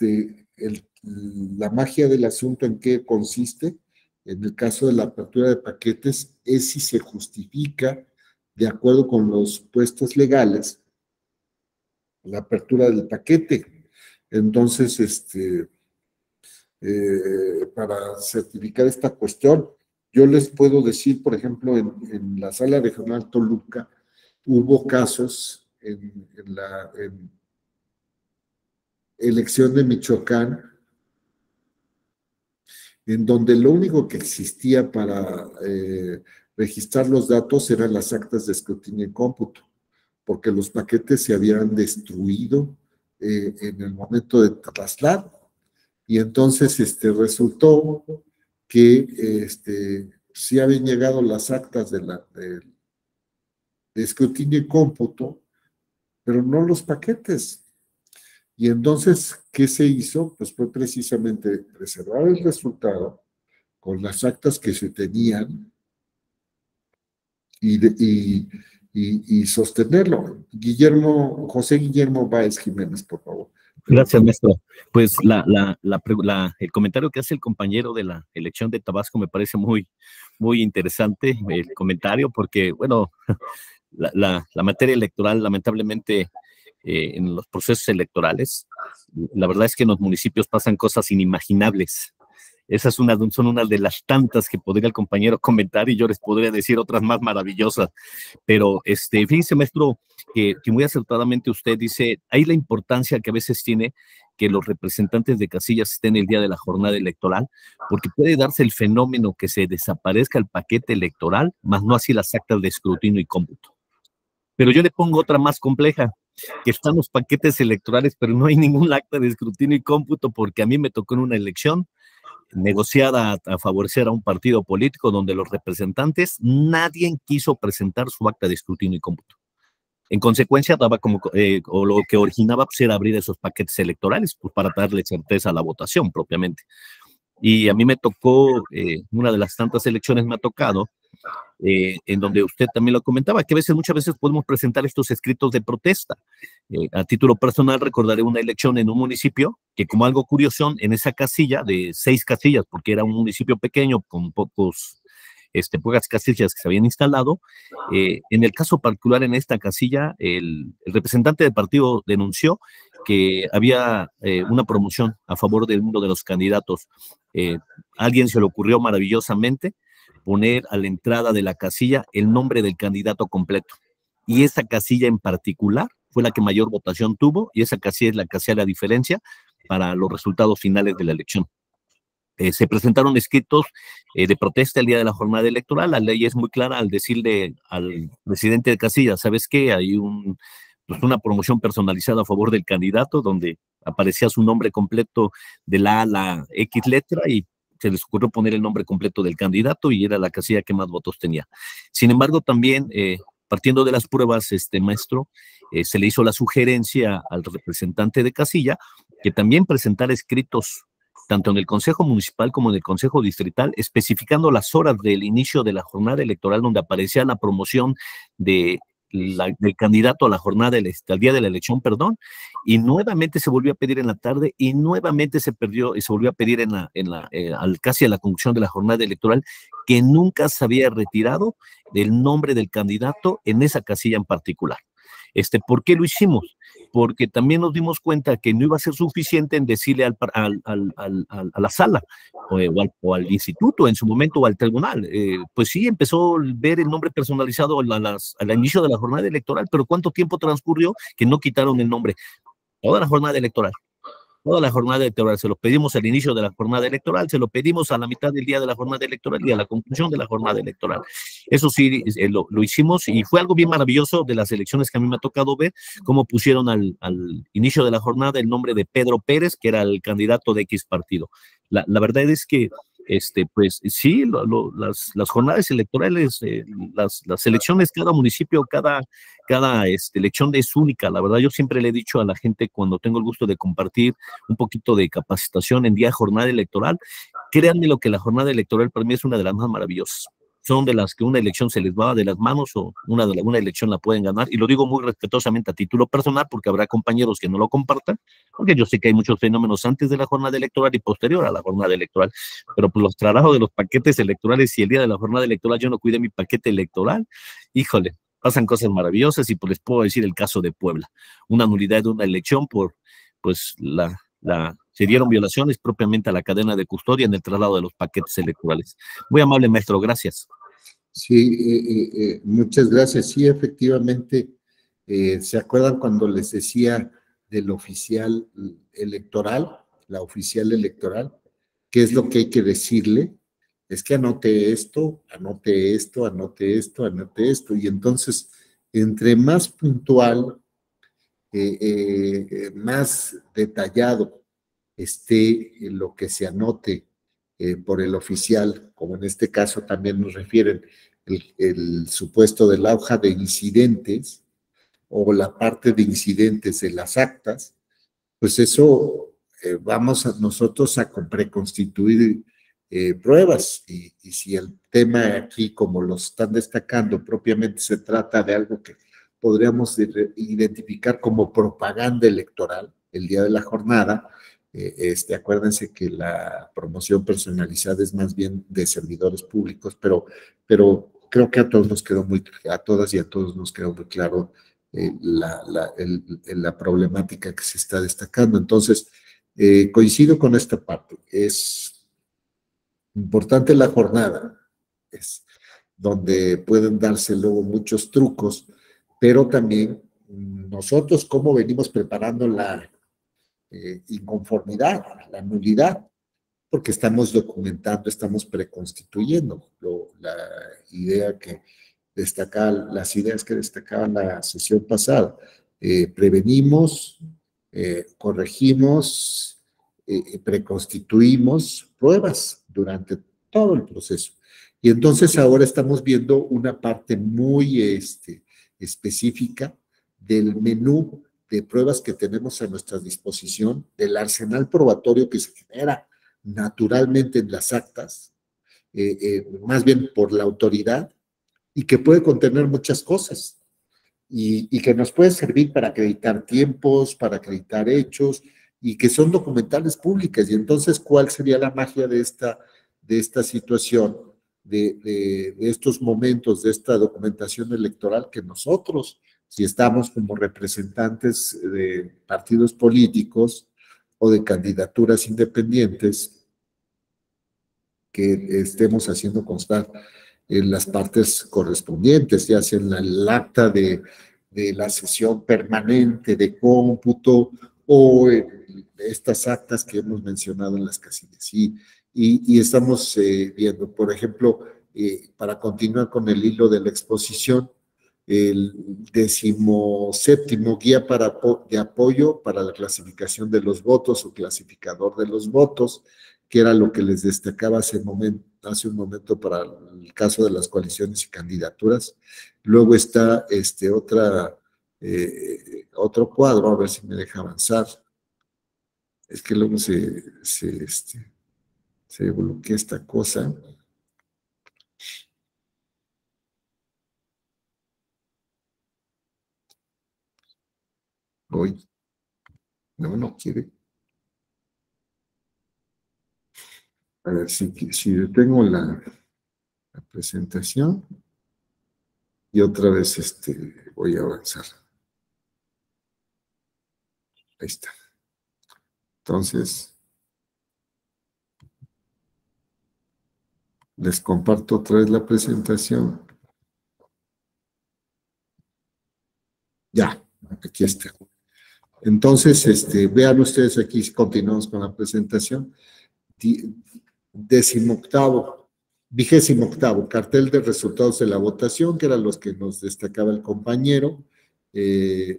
[SPEAKER 1] la magia del asunto, ¿en qué consiste? En el caso de la apertura de paquetes, es si se justifica, de acuerdo con los supuestos legales, la apertura del paquete. Entonces, para certificar esta cuestión, yo les puedo decir, por ejemplo, en la Sala Regional Toluca, hubo casos en la elección de Michoacán, en donde lo único que existía para registrar los datos eran las actas de escrutinio y cómputo, porque los paquetes se habían destruido en el momento de traslado. Y entonces resultó que sí habían llegado las actas de escrutinio y cómputo, pero no los paquetes. Y entonces, ¿qué se hizo? Pues fue precisamente preservar el resultado con las actas que se tenían y sostenerlo. José Guillermo Báez Jiménez, por favor.
[SPEAKER 5] Gracias, maestro. Pues el comentario que hace el compañero de la elección de Tabasco me parece muy, muy interesante, el comentario, porque, bueno, la materia electoral, lamentablemente, en los procesos electorales, la verdad es que en los municipios pasan cosas inimaginables. Esas son unas de las tantas que podría el compañero comentar y yo les podría decir otras más maravillosas. Pero fíjense, maestro, que muy acertadamente usted dice, hay la importancia que a veces tiene que los representantes de casillas estén el día de la jornada electoral, porque puede darse el fenómeno que se desaparezca el paquete electoral, más no así las actas de escrutinio y cómputo. Pero yo le pongo otra más compleja, que están los paquetes electorales, pero no hay ningún acta de escrutinio y cómputo, porque a mí me tocó en una elección negociada a favorecer a un partido político donde los representantes, nadie quiso presentar su acta de escrutinio y cómputo. En consecuencia, daba o lo que originaba pues, era abrir esos paquetes electorales pues, para darle certeza a la votación propiamente. Y a mí me tocó, una de las tantas elecciones me ha tocado, en donde usted también lo comentaba, que muchas veces podemos presentar estos escritos de protesta. A título personal recordaré una elección en un municipio que, como algo curioso, en esa casilla de 6 casillas, porque era un municipio pequeño con pocas casillas que se habían instalado, en el caso particular en esta casilla, el representante del partido denunció que había una promoción a favor de uno de los candidatos. Alguien se le ocurrió maravillosamente poner a la entrada de la casilla el nombre del candidato completo. Y esa casilla en particular fue la que mayor votación tuvo, y esa casilla es la que hacía la diferencia para los resultados finales de la elección. Se presentaron escritos de protesta el día de la jornada electoral. La ley es muy clara al decirle al presidente de casilla, ¿sabes qué? Hay una promoción personalizada a favor del candidato donde aparecía su nombre completo de la A a la X letra y se les ocurrió poner el nombre completo del candidato y era la casilla que más votos tenía. Sin embargo, también, partiendo de las pruebas, maestro, se le hizo la sugerencia al representante de casilla que también presentara escritos tanto en el Consejo Municipal como en el Consejo Distrital, especificando las horas del inicio de la jornada electoral donde aparecía la promoción del candidato a la jornada, al día de la elección, perdón, y nuevamente se volvió a pedir en la tarde y nuevamente se volvió a pedir casi a la conclusión de la jornada electoral, que nunca se había retirado del nombre del candidato en esa casilla en particular. ¿Por qué lo hicimos? Porque también nos dimos cuenta que no iba a ser suficiente en decirle a la sala o al instituto en su momento o al tribunal. Pues sí, empezó a ver el nombre personalizado al inicio de la jornada electoral, pero ¿cuánto tiempo transcurrió que no quitaron el nombre? Toda la jornada electoral. Toda la jornada electoral, se lo pedimos al inicio de la jornada electoral, se lo pedimos a la mitad del día de la jornada electoral y a la conclusión de la jornada electoral. Eso sí, lo hicimos y fue algo bien maravilloso de las elecciones que a mí me ha tocado ver, cómo pusieron al inicio de la jornada el nombre de Pedro Pérez, que era el candidato de X partido. La verdad es que pues sí, las jornadas electorales, las elecciones, cada municipio, cada elección es única. La verdad, yo siempre le he dicho a la gente cuando tengo el gusto de compartir un poquito de capacitación en día de jornada electoral, créanme lo que la jornada electoral para mí es una de las más maravillosas. son de las que una elección se les va de las manos o una elección la pueden ganar. Y lo digo muy respetuosamente a título personal porque habrá compañeros que no lo compartan, porque yo sé que hay muchos fenómenos antes de la jornada electoral y posterior a la jornada electoral, pero por los trabajos de los paquetes electorales, si el día de la jornada electoral yo no cuidé mi paquete electoral, híjole, pasan cosas maravillosas y pues les puedo decir el caso de Puebla, una nulidad de una elección por pues se dieron violaciones propiamente a la cadena de custodia en el traslado de los paquetes electorales. Muy amable, maestro, gracias.
[SPEAKER 1] Sí, muchas gracias. Sí, efectivamente, ¿se acuerdan cuando les decía del oficial electoral, la oficial electoral? ¿Qué es lo que hay que decirle? Es que anote esto, anote esto, anote esto, anote esto. Y entonces, entre más puntual, más detallado esté lo que se anote por el oficial, como en este caso también nos refieren el supuesto de la hoja de incidentes o la parte de incidentes de las actas, pues eso vamos a nosotros a preconstituir pruebas y si el tema aquí, como lo están destacando, propiamente se trata de algo que podríamos identificar como propaganda electoral el día de la jornada. Acuérdense que la promoción personalizada es más bien de servidores públicos, pero creo que a todos nos quedó a todas y a todos nos quedó muy claro la problemática que se está destacando. Entonces, coincido con esta parte. Es importante la jornada, es donde pueden darse luego muchos trucos, pero también nosotros cómo venimos preparando la inconformidad, la nulidad, porque estamos documentando, estamos preconstituyendo la idea que destacaba, las ideas que destacaba la sesión pasada. Prevenimos, corregimos, preconstituimos pruebas durante todo el proceso. Y entonces ahora estamos viendo una parte muy específica del menú de pruebas que tenemos a nuestra disposición, del arsenal probatorio que se genera naturalmente en las actas, más bien por la autoridad, y que puede contener muchas cosas y que nos puede servir para acreditar tiempos, para acreditar hechos y que son documentales públicas. Y entonces, ¿cuál sería la magia de esta situación, de estos momentos, de esta documentación electoral que nosotros, si estamos como representantes de partidos políticos o de candidaturas independientes, que estemos haciendo constar en las partes correspondientes, ya sea en el acta de la sesión permanente de cómputo o en estas actas que hemos mencionado en las casillas. Y estamos viendo, por ejemplo, para continuar con el hilo de la exposición, el 17º guía de apoyo para la clasificación de los votos o clasificador de los votos, que era lo que les destacaba hace un momento para el caso de las coaliciones y candidaturas. Luego está otro cuadro, a ver si me deja avanzar. Es que luego se bloquea esta cosa. Hoy. No quiere. A ver, si detengo la presentación y otra vez voy a avanzar. Ahí está. Entonces, les comparto otra vez la presentación. Ya, aquí está. Entonces, vean ustedes aquí, continuamos con la presentación. 28º cartel de resultados de la votación, que eran los que nos destacaba el compañero. El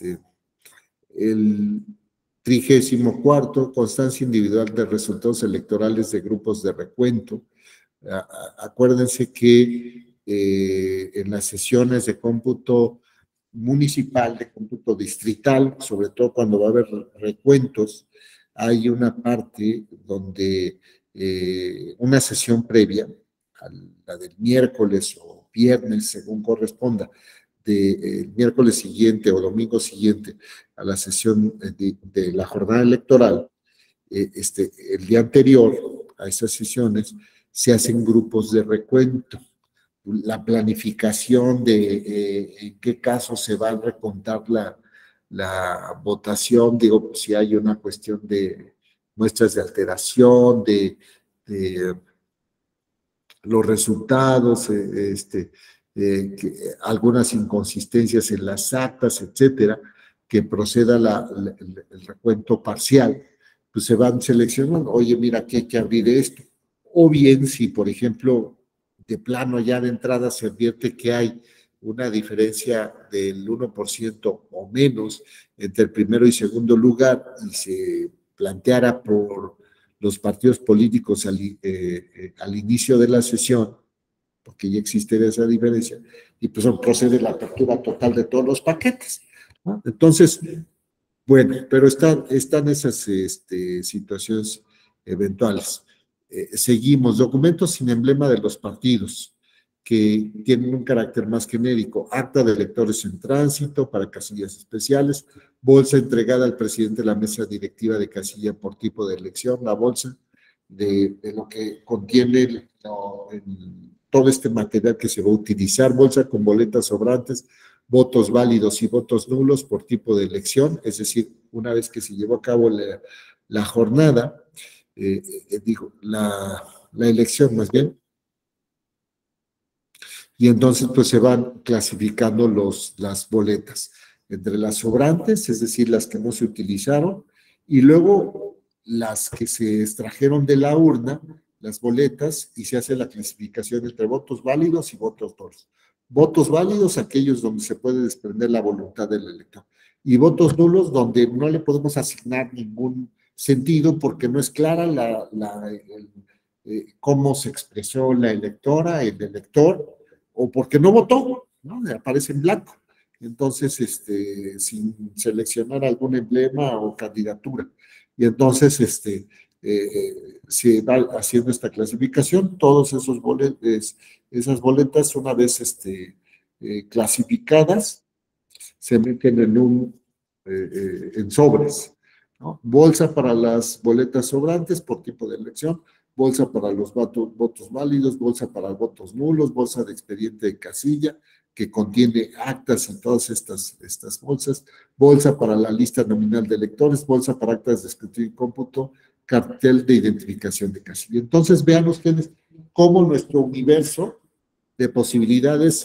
[SPEAKER 1] 34º, constancia individual de resultados electorales de grupos de recuento. Acuérdense que en las sesiones de cómputo municipal, de cómputo distrital, sobre todo cuando va a haber recuentos, hay una parte donde una sesión previa la del miércoles o viernes, según corresponda, del miércoles siguiente o domingo siguiente a la sesión de la jornada electoral, el día anterior a esas sesiones se hacen grupos de recuento. La planificación de en qué caso se va a recontar la votación, digo, si hay una cuestión de muestras de alteración, de los resultados, algunas inconsistencias en las actas, etcétera, que proceda el recuento parcial, pues se van seleccionando, oye, mira, aquí hay que abrir esto. O bien, si por ejemplo, de plano ya de entrada se advierte que hay una diferencia del 1% o menos entre el primero y segundo lugar y se planteara por los partidos políticos al inicio de la sesión, porque ya existe esa diferencia, y pues procede la apertura total de todos los paquetes, ¿no? Entonces, bueno, pero están esas situaciones eventuales. Seguimos, documentos sin emblema de los partidos, que tienen un carácter más genérico, acta de electores en tránsito para casillas especiales, bolsa entregada al presidente de la mesa directiva de casilla por tipo de elección, la bolsa de lo que contiene todo este material que se va a utilizar, bolsa con boletas sobrantes, votos válidos y votos nulos por tipo de elección, es decir, una vez que se llevó a cabo la jornada, la elección más bien, y entonces pues se van clasificando las boletas entre las sobrantes, es decir, las que no se utilizaron, y luego las que se extrajeron de la urna, las boletas, y se hace la clasificación entre votos válidos y votos nulos. Votos válidos, aquellos donde se puede desprender la voluntad del elector, y votos nulos donde no le podemos asignar ningún sentido porque no es clara cómo se expresó la electora, el elector, o porque no votó, ¿no? Aparece en blanco. Entonces, sin seleccionar algún emblema o candidatura. Y entonces, se va haciendo esta clasificación, todos esas boletas, una vez clasificadas, se meten en sobres, ¿no? Bolsa para las boletas sobrantes por tipo de elección, bolsa para los votos válidos, bolsa para votos nulos, bolsa de expediente de casilla, que contiene actas y todas estas bolsas, bolsa para la lista nominal de electores, bolsa para actas de escrutinio y cómputo, cartel de identificación de casilla. Entonces, vean ustedes cómo nuestro universo de posibilidades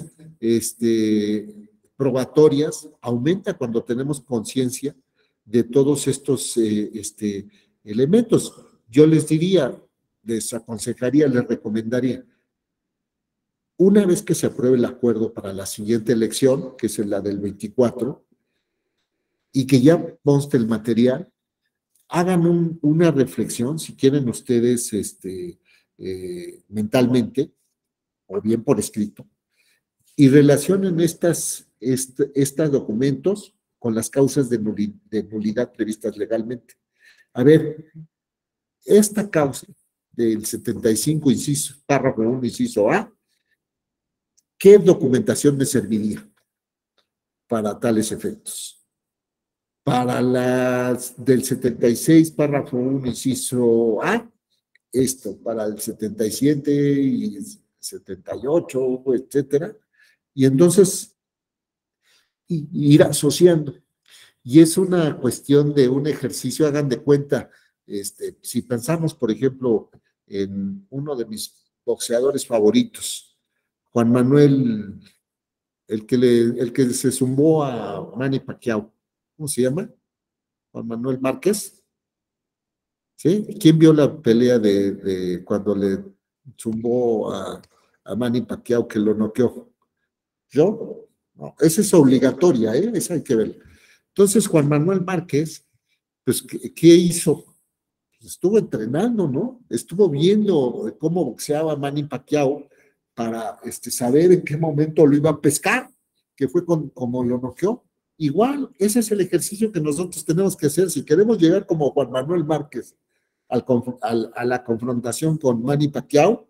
[SPEAKER 1] probatorias aumenta cuando tenemos conciencia de todos estos elementos. Yo les diría, les aconsejaría, les recomendaría, una vez que se apruebe el acuerdo para la siguiente elección, que es la del 24, y que ya conste el material, hagan una reflexión, si quieren ustedes mentalmente, o bien por escrito, y relacionen estos documentos con las causas de nulidad previstas legalmente. A ver, esta causa del 75, párrafo 1, inciso A, ¿qué documentación me serviría para tales efectos? Para las del 76, párrafo 1, inciso A, esto, para el 77 y 78, etcétera, y entonces ir asociando. Y es una cuestión de un ejercicio, hagan de cuenta, si pensamos, por ejemplo, en uno de mis boxeadores favoritos, Juan Manuel, el que se zumbó a Manny Pacquiao, ¿cómo se llama? Juan Manuel Márquez. ¿Sí? ¿Quién vio la pelea de cuando le zumbó a Manny Pacquiao que lo noqueó? ¿Yo? No, esa es obligatoria, esa hay que ver. Entonces, Juan Manuel Márquez, pues, ¿qué hizo? Pues estuvo entrenando, ¿no? Estuvo viendo cómo boxeaba Manny Pacquiao para saber en qué momento lo iba a pescar, que fue como lo noqueó. Igual, ese es el ejercicio que nosotros tenemos que hacer. Si queremos llegar como Juan Manuel Márquez a la confrontación con Manny Pacquiao,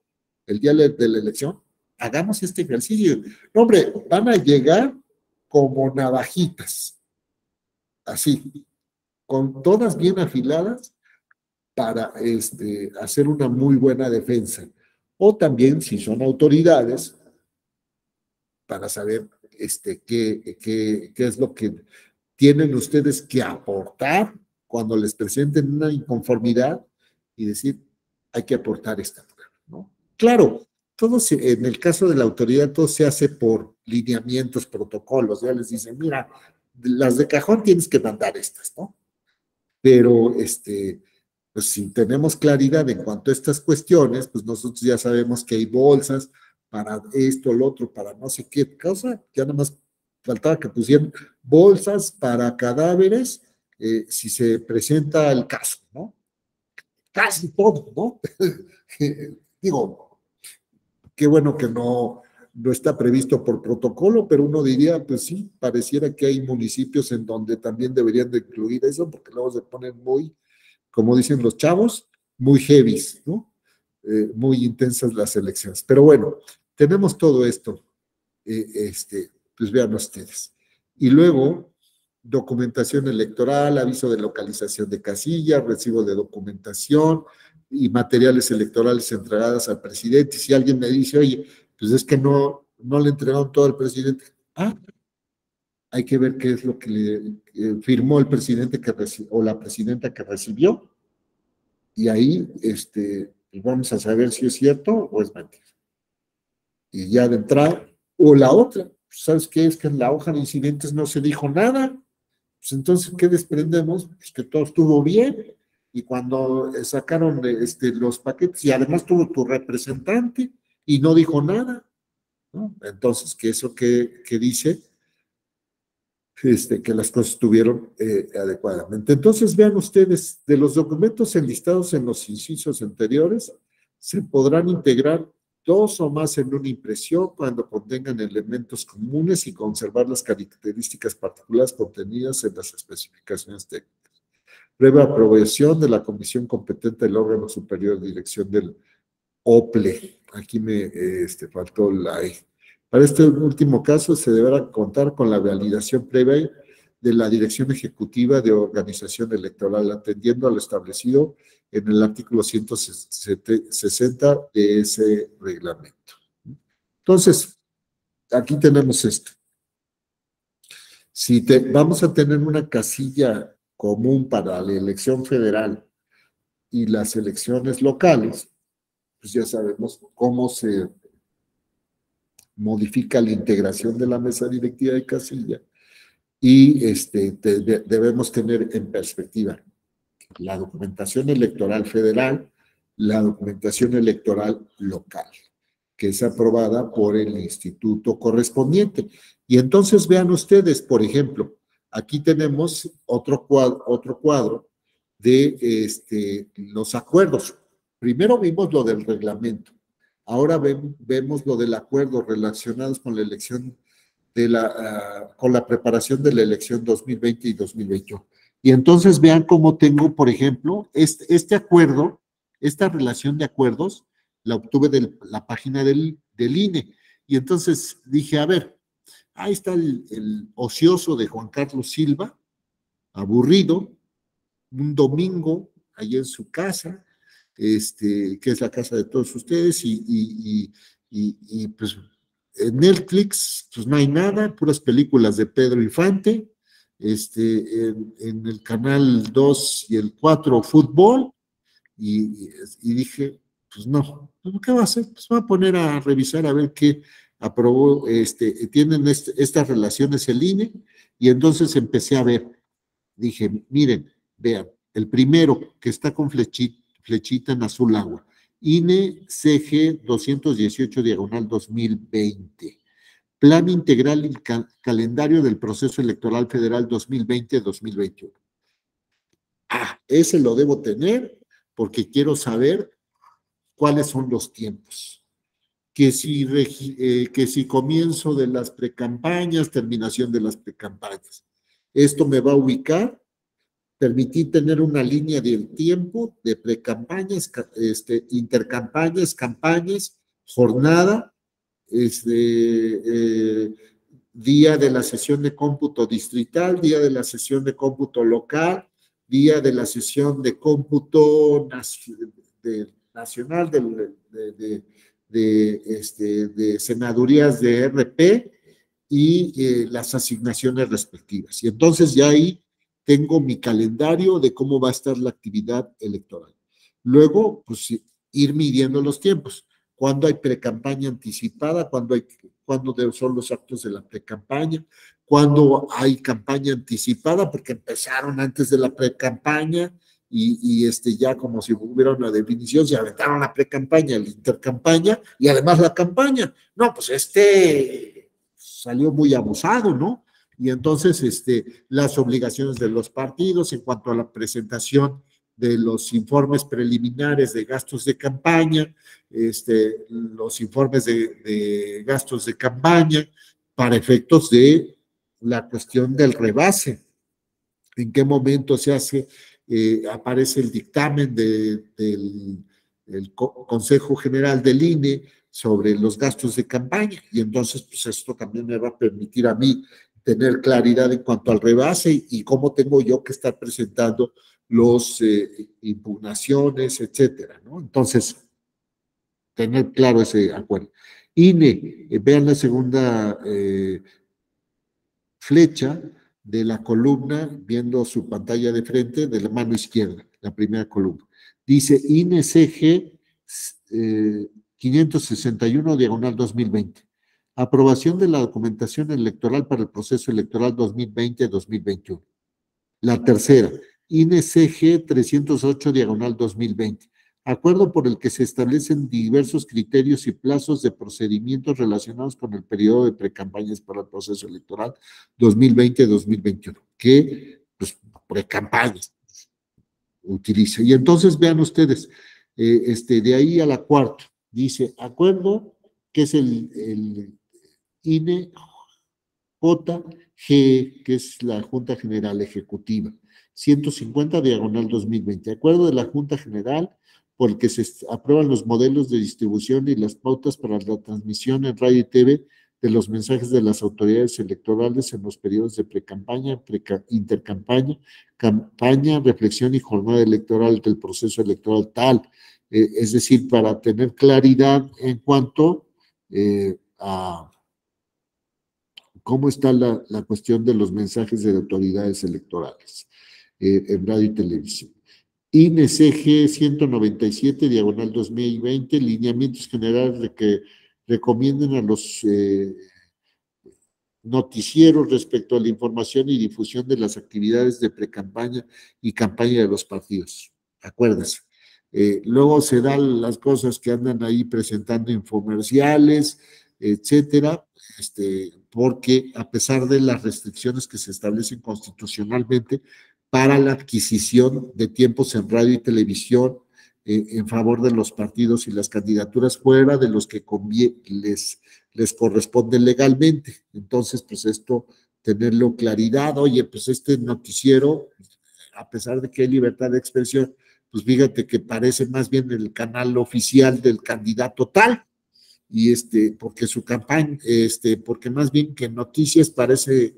[SPEAKER 1] el día de la elección, hagamos este ejercicio. No, hombre, van a llegar como navajitas, así, con todas bien afiladas para hacer una muy buena defensa. O también, si son autoridades, para saber qué es lo que tienen ustedes que aportar cuando les presenten una inconformidad y decir, hay que aportar esta prueba, ¿no? Claro, en el caso de la autoridad, todo se hace por lineamientos, protocolos, ya les dicen, mira, las de cajón tienes que mandar estas, ¿no? Pero, pues si tenemos claridad en cuanto a estas cuestiones, pues nosotros ya sabemos que hay bolsas para esto, lo otro, para no sé qué cosa, ya nada más faltaba que pusieran bolsas para cadáveres si se presenta el caso, ¿no? Casi todo, ¿no? Digo, qué bueno que no está previsto por protocolo, pero uno diría, pues sí, pareciera que hay municipios en donde también deberían de incluir eso, porque luego se ponen muy, como dicen los chavos, muy heavies, ¿no? Muy intensas las elecciones. Pero bueno, tenemos todo esto, pues vean ustedes. Y luego, documentación electoral, aviso de localización de casillas, recibo de documentación y materiales electorales entregadas al presidente. Si alguien me dice, oye, pues es que no le entregaron todo al presidente, hay que ver qué es lo que le firmó el presidente o la presidenta que recibió, y ahí pues vamos a saber si es cierto o es mentira. Y ya de entrada, o la otra, ¿sabes qué? Es que en la hoja de incidentes no se dijo nada, pues entonces, ¿qué desprendemos? Pues que todo estuvo bien, y cuando sacaron los paquetes, y además tuvo tu representante, y no dijo nada, ¿no? Entonces, ¿qué eso que dice? Que las cosas estuvieron adecuadamente. Entonces, vean ustedes, de los documentos enlistados en los incisos anteriores, se podrán integrar 2 o más en una impresión cuando contengan elementos comunes y conservar las características particulares contenidas en las especificaciones técnicas. Previa aprobación de la comisión competente del órgano superior de dirección del OPLE. Aquí me faltó la E. Para este último caso, se deberá contar con la validación previa de la Dirección Ejecutiva de Organización Electoral, atendiendo a lo establecido en el artículo 160 de ese reglamento. Entonces, aquí tenemos esto. Si vamos a tener una casilla común para la elección federal y las elecciones locales, pues ya sabemos cómo se modifica la integración de la mesa directiva de casilla, y debemos tener en perspectiva la documentación electoral federal, la documentación electoral local, que es aprobada por el instituto correspondiente. Y entonces vean ustedes, por ejemplo, aquí tenemos otro cuadro de los acuerdos. Primero vimos lo del reglamento. Ahora vemos lo del acuerdo relacionados con la elección con la preparación de la elección 2020 y 2021. Y entonces vean cómo tengo, por ejemplo, este acuerdo, esta relación de acuerdos, la obtuve de la página del INE. Y entonces dije, a ver, ahí está el ocioso de Juan Carlos Silva, aburrido, un domingo, allí en su casa, que es la casa de todos ustedes, y pues en Netflix, pues no hay nada, puras películas de Pedro Infante, en el canal 2 y el 4 fútbol, y dije, pues no, ¿qué va a hacer? Pues va a poner a revisar a ver qué aprobó, tienen estas relaciones el INE, y entonces empecé a ver, dije, miren, vean, el primero que está con flechita en azul agua, INE CG 218/2020. Plan integral y calendario del proceso electoral federal 2020-2021. Ese lo debo tener porque quiero saber cuáles son los tiempos. Que si comienzo de las precampañas, terminación de las precampañas. Esto me va a ubicar, permitir tener una línea del tiempo de precampañas, intercampañas, campañas, jornada, día de la sesión de cómputo distrital, día de la sesión de cómputo local, día de la sesión de cómputo nacional de senadurías de RP y las asignaciones respectivas. Y entonces ya ahí tengo mi calendario de cómo va a estar la actividad electoral. Luego, pues ir midiendo los tiempos. ¿Cuándo hay precampaña anticipada? ¿Cuándo son los actos de la precampaña? ¿Cuándo hay campaña anticipada? Porque empezaron antes de la precampaña y ya como si hubiera una definición, se aventaron la precampaña, la intercampaña y además la campaña. No, pues salió muy abusado, ¿no? Y entonces las obligaciones de los partidos en cuanto a la presentación de los informes preliminares de gastos de campaña, los informes de gastos de campaña para efectos de la cuestión del rebase. ¿En qué momento se hace? Aparece el dictamen del Consejo General del INE sobre los gastos de campaña y entonces pues esto también me va a permitir a mí tener claridad en cuanto al rebase y cómo tengo yo que estar presentando los impugnaciones, etcétera, ¿no? Entonces, tener claro ese acuerdo. INE, vean la segunda flecha de la columna, viendo su pantalla de frente, de la mano izquierda, la primera columna. Dice INE CG 561/2020. Aprobación de la documentación electoral para el proceso electoral 2020-2021. La tercera, INE CG 308/2020. Acuerdo por el que se establecen diversos criterios y plazos de procedimientos relacionados con el periodo de precampañas para el proceso electoral 2020-2021, que, pues, precampañas utiliza. Y entonces vean ustedes, de ahí a la cuarta, dice, acuerdo, que es el INE JG, que es la Junta General Ejecutiva, 150/2020. Acuerdo de la Junta General por el que se aprueban los modelos de distribución y las pautas para la transmisión en radio y TV de los mensajes de las autoridades electorales en los periodos de precampaña, intercampaña, campaña, reflexión y jornada electoral del proceso electoral tal. Es decir, para tener claridad en cuanto a cómo está la cuestión de los mensajes de autoridades electorales en radio y televisión. INE CG 197/2020, lineamientos generales de que recomienden a los noticieros respecto a la información y difusión de las actividades de precampaña y campaña de los partidos. Acuérdense. Luego se dan las cosas que andan ahí presentando infomerciales, etcétera, porque a pesar de las restricciones que se establecen constitucionalmente para la adquisición de tiempos en radio y televisión en favor de los partidos y las candidaturas fuera de los que les corresponde legalmente. Entonces, pues esto, tenerlo claridad. Oye, pues este noticiero, a pesar de que hay libertad de expresión, pues fíjate que parece más bien el canal oficial del candidato tal, y porque su campaña, porque más bien que noticias parece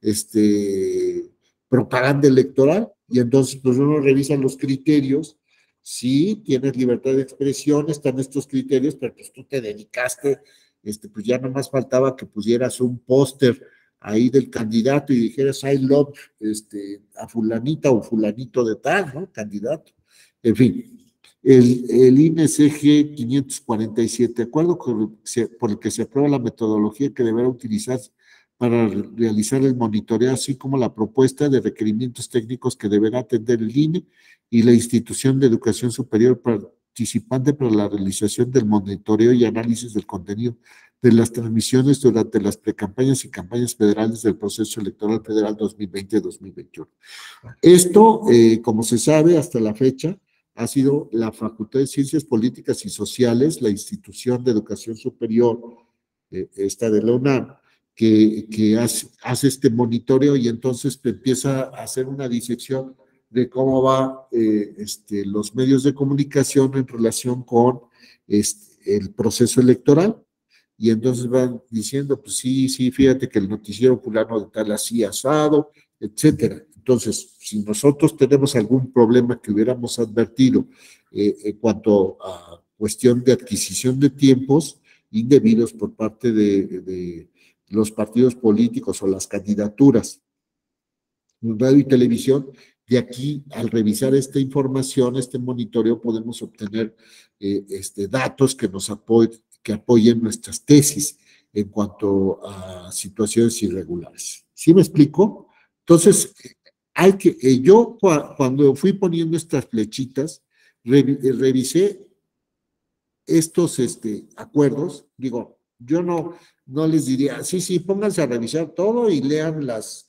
[SPEAKER 1] propaganda electoral, y entonces pues uno revisa los criterios. Sí, tienes libertad de expresión, están estos criterios, pero pues tú te dedicaste, pues ya nomás faltaba que pusieras un póster ahí del candidato y dijeras I love a fulanita o fulanito de tal, ¿no? Candidato. En fin, el INE CG 547, acuerdo por el que se aprueba la metodología que deberá utilizarse para realizar el monitoreo, así como la propuesta de requerimientos técnicos que deberá atender el INE y la institución de educación superior participante para la realización del monitoreo y análisis del contenido de las transmisiones durante las precampañas y campañas federales del proceso electoral federal 2020-2021. Esto, como se sabe, hasta la fecha, ha sido la Facultad de Ciencias Políticas y Sociales, la institución de educación superior, esta de la UNAM, que hace este monitoreo y entonces empieza a hacer una disección de cómo va los medios de comunicación en relación con el proceso electoral, y entonces van diciendo, pues sí, fíjate que el noticiero fulano de tal así asado, etcétera. Entonces, si nosotros tenemos algún problema que hubiéramos advertido en cuanto a cuestión de adquisición de tiempos indebidos por parte de los partidos políticos o las candidaturas, radio y televisión, de aquí, al revisar esta información, este monitoreo, podemos obtener datos que nos apoyen nuestras tesis en cuanto a situaciones irregulares. ¿Sí me explico? Entonces, yo cuando fui poniendo estas flechitas, revisé estos acuerdos. Digo, yo no les diría, sí, pónganse a revisar todo y lean las,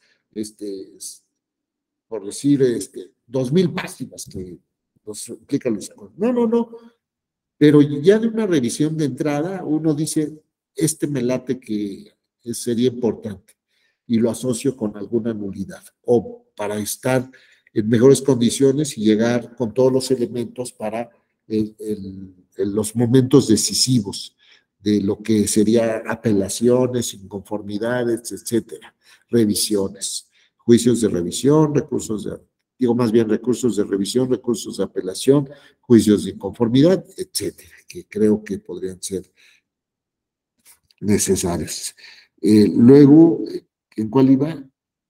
[SPEAKER 1] por decir, 2000 páginas que nos implican los acuerdos. No. Pero ya de una revisión de entrada, uno dice, me late que sería importante, y lo asocio con alguna nulidad, o para estar en mejores condiciones y llegar con todos los elementos para los momentos decisivos de lo que sería apelaciones, inconformidades, etcétera, revisiones, juicios de revisión, recursos de revisión, recursos de apelación, juicios de inconformidad, etcétera, que creo que podrían ser necesarios. Luego, ¿en cuál iba?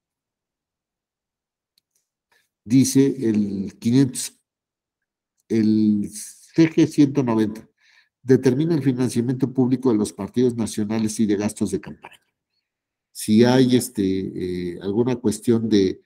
[SPEAKER 1] Dice el CG 190, determina el financiamiento público de los partidos nacionales y de gastos de campaña. Si hay alguna cuestión de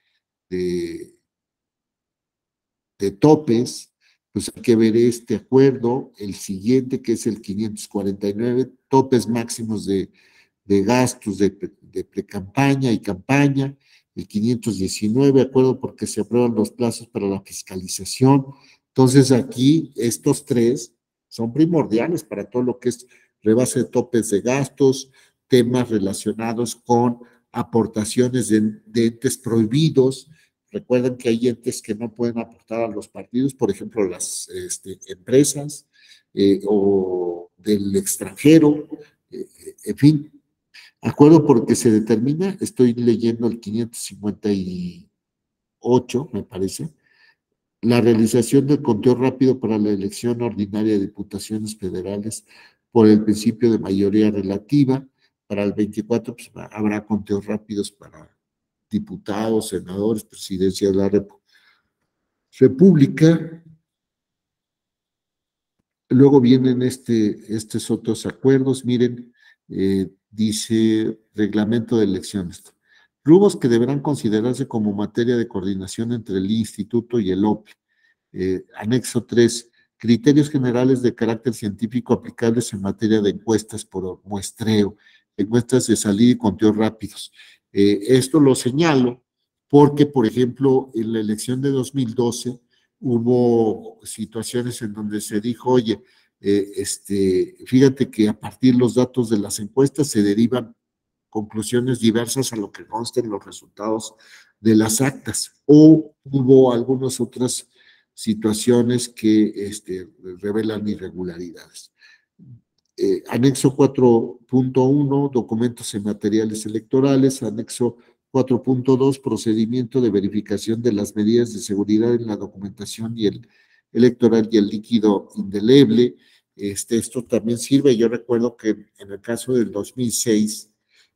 [SPEAKER 1] topes, pues hay que ver este acuerdo, el siguiente, que es el 549, topes máximos de gastos de pre-campaña y campaña, el 519, acuerdo porque se aprueban los plazos para la fiscalización. Entonces aquí estos tres son primordiales para todo lo que es rebase de topes de gastos, temas relacionados con aportaciones de entes prohibidos. Recuerden que hay entes que no pueden aportar a los partidos, por ejemplo, las empresas o del extranjero, en fin. Acuerdo porque se determina, estoy leyendo el 558, me parece, la realización del conteo rápido para la elección ordinaria de diputaciones federales por el principio de mayoría relativa. Para el 24 pues, habrá conteos rápidos para diputados, senadores, presidencia de la República. Luego vienen estos otros acuerdos, miren, dice reglamento de elecciones. Rubros que deberán considerarse como materia de coordinación entre el instituto y el OPE. Anexo 3, criterios generales de carácter científico aplicables en materia de encuestas por muestreo, encuestas de salida y conteo rápidos. Esto lo señalo porque, por ejemplo, en la elección de 2012 hubo situaciones en donde se dijo, oye, fíjate que a partir de los datos de las encuestas se derivan conclusiones diversas a lo que consten los resultados de las actas, o hubo algunas otras situaciones que revelan irregularidades. Anexo 4.1, documentos y materiales electorales. Anexo 4.2, procedimiento de verificación de las medidas de seguridad en la documentación y el electoral y el líquido indeleble. Esto también sirve. Yo recuerdo que en el caso del 2006,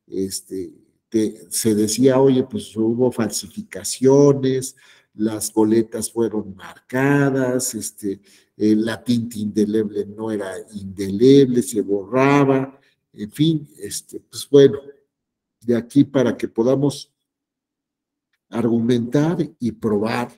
[SPEAKER 1] se decía, oye, pues hubo falsificaciones, las boletas fueron marcadas, la tinta indeleble no era indeleble, se borraba, en fin, pues bueno, de aquí para que podamos argumentar y probar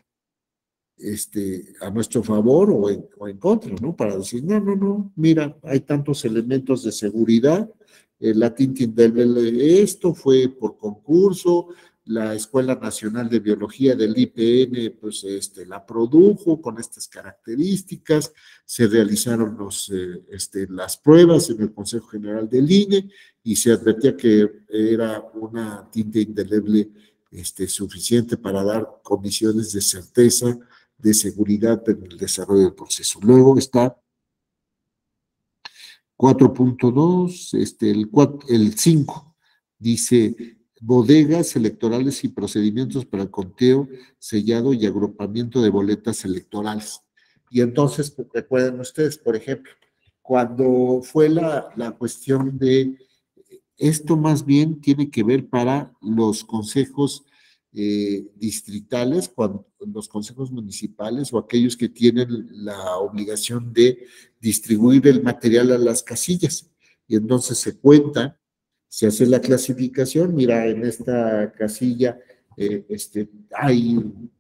[SPEAKER 1] a nuestro favor o en contra, ¿no? Para decir, no, mira, hay tantos elementos de seguridad, la tinta indeleble, esto fue por concurso, la Escuela Nacional de Biología del IPN, pues la produjo con estas características, se realizaron las pruebas en el Consejo General del INE y se advertía que era una tinta indeleble suficiente para dar condiciones de certeza, de seguridad en el desarrollo del proceso. Luego está 4.2, el 5, dice bodegas electorales y procedimientos para el conteo, sellado y agrupamiento de boletas electorales. Y entonces, pues, recuerden ustedes, por ejemplo, cuando fue la cuestión de, esto más bien tiene que ver para los consejos distritales, los consejos municipales o aquellos que tienen la obligación de distribuir el material a las casillas. Y entonces se cuenta, se hace la clasificación, mira, en esta casilla hay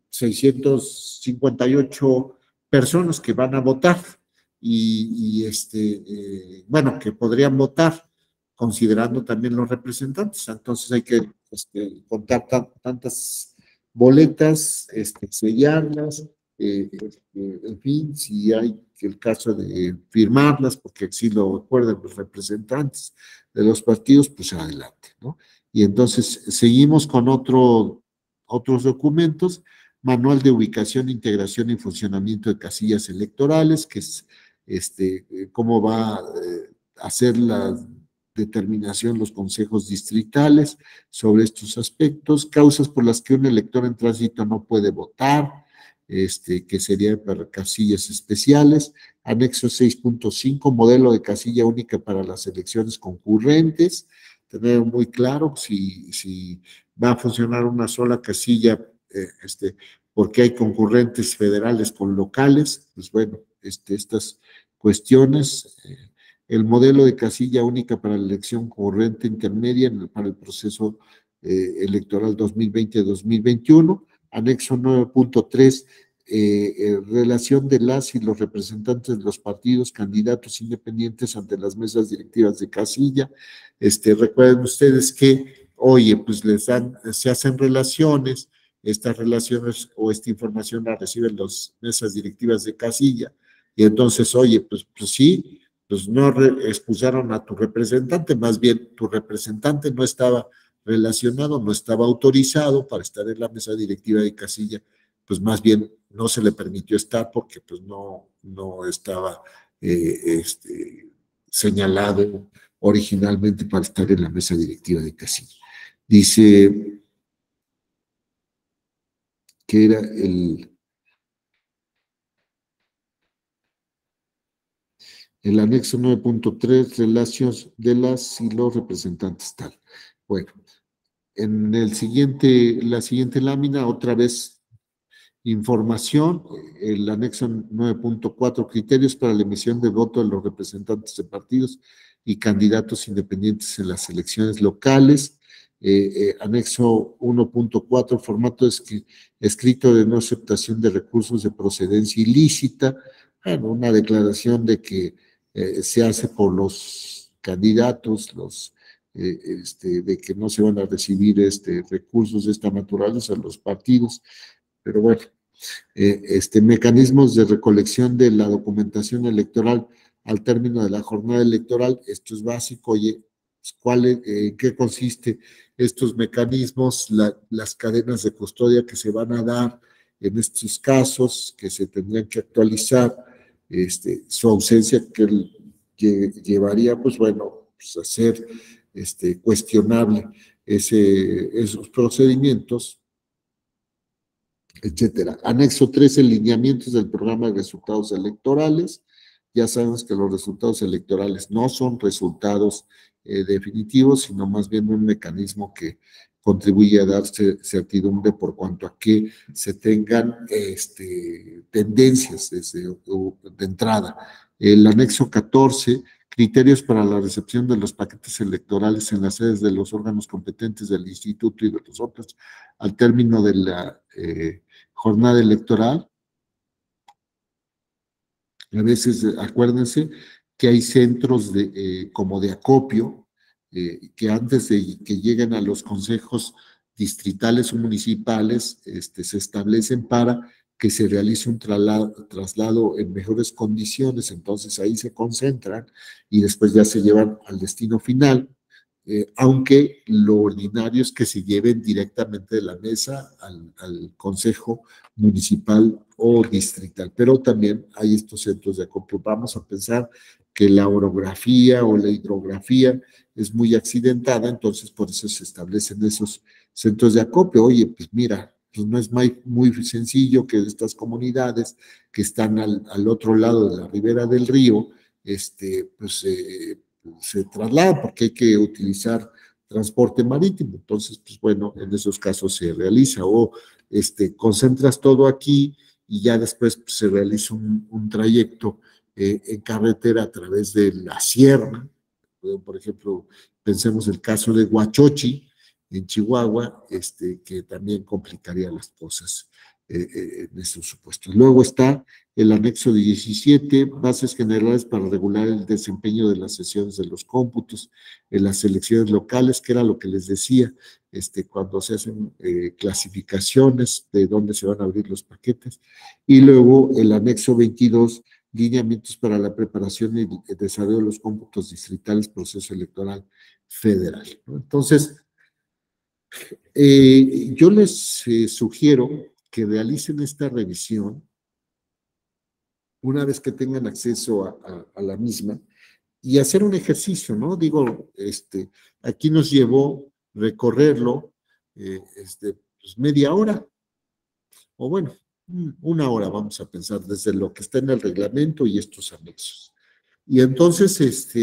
[SPEAKER 1] 658 personas que van a votar bueno, que podrían votar, considerando también los representantes. Entonces hay que contar tantas boletas, sellarlas, en fin, si hay el caso de firmarlas, porque así lo recuerdan los representantes de los partidos, pues adelante, ¿no? Y entonces seguimos con otros documentos, manual de ubicación, integración y funcionamiento de casillas electorales, que es cómo va a hacer la determinación los consejos distritales sobre estos aspectos, causas por las que un elector en tránsito no puede votar, que sería para casillas especiales, anexo 6.5, modelo de casilla única para las elecciones concurrentes, tener muy claro si va a funcionar una sola casilla, porque hay concurrentes federales con locales, pues bueno, estas cuestiones, el modelo de casilla única para la elección concurrente intermedia para el proceso electoral 2020-2021, anexo 9.3, relación de las y los representantes de los partidos, candidatos independientes ante las mesas directivas de casilla. Recuerden ustedes que, oye, pues se hacen relaciones, estas relaciones o esta información la reciben las mesas directivas de casilla, y entonces, oye, pues sí, pues no expulsaron a tu representante, más bien tu representante no estaba relacionado, no estaba autorizado para estar en la mesa directiva de casilla, pues más bien no se le permitió estar porque pues no estaba señalado originalmente para estar en la mesa directiva de casilla. Dice que era el anexo 9.3, relaciones de las y los representantes, tal. Bueno, en la siguiente lámina, otra vez, información, el anexo 9.4, criterios para la emisión de voto de los representantes de partidos y candidatos independientes en las elecciones locales, anexo 1.4, formato escrito de no aceptación de recursos de procedencia ilícita, bueno, una declaración de que se hace por los candidatos, de que no se van a recibir recursos de esta naturaleza a los partidos, pero bueno, mecanismos de recolección de la documentación electoral al término de la jornada electoral, esto es básico, oye, ¿qué consiste estos mecanismos, las cadenas de custodia que se van a dar en estos casos, que se tendrían que actualizar, su ausencia que llevaría, pues bueno, pues a ser cuestionable esos procedimientos, etcétera. Anexo 13, lineamientos del programa de resultados electorales. Ya sabemos que los resultados electorales no son resultados definitivos, sino más bien un mecanismo que contribuye a dar certidumbre por cuanto a que se tengan tendencias de entrada. El anexo 14, criterios para la recepción de los paquetes electorales en las sedes de los órganos competentes del instituto y de los otros al término de la jornada electoral. A veces, acuérdense que hay centros como de acopio, que antes de que lleguen a los consejos distritales o municipales, se establecen para que se realice un traslado en mejores condiciones, entonces ahí se concentran y después ya se llevan al destino final, aunque lo ordinario es que se lleven directamente de la mesa al consejo municipal o distrital, pero también hay estos centros de acopio. Vamos a pensar que la orografía o la hidrografía es muy accidentada, entonces por eso se establecen esos centros de acopio. Oye, pues mira, pues no es muy sencillo que estas comunidades que están al otro lado de la ribera del río, pues se trasladan porque hay que utilizar transporte marítimo. Entonces, pues bueno, en esos casos se realiza o concentras todo aquí y ya después pues, se realiza un trayecto en carretera a través de la sierra. Por ejemplo, pensemos el caso de Huachochi, en Chihuahua, que también complicaría las cosas en esos supuestos. Luego está el anexo 17, bases generales para regular el desempeño de las sesiones de los cómputos en las elecciones locales, que era lo que les decía, cuando se hacen clasificaciones de dónde se van a abrir los paquetes. Y luego el anexo 22, lineamientos para la preparación y el desarrollo de los cómputos distritales, proceso electoral federal, ¿no? Entonces, yo les sugiero que realicen esta revisión una vez que tengan acceso a la misma y hacer un ejercicio, ¿no? Digo, aquí nos llevó recorrerlo pues media hora, o bueno, una hora vamos a pensar desde lo que está en el reglamento y estos anexos. Y entonces,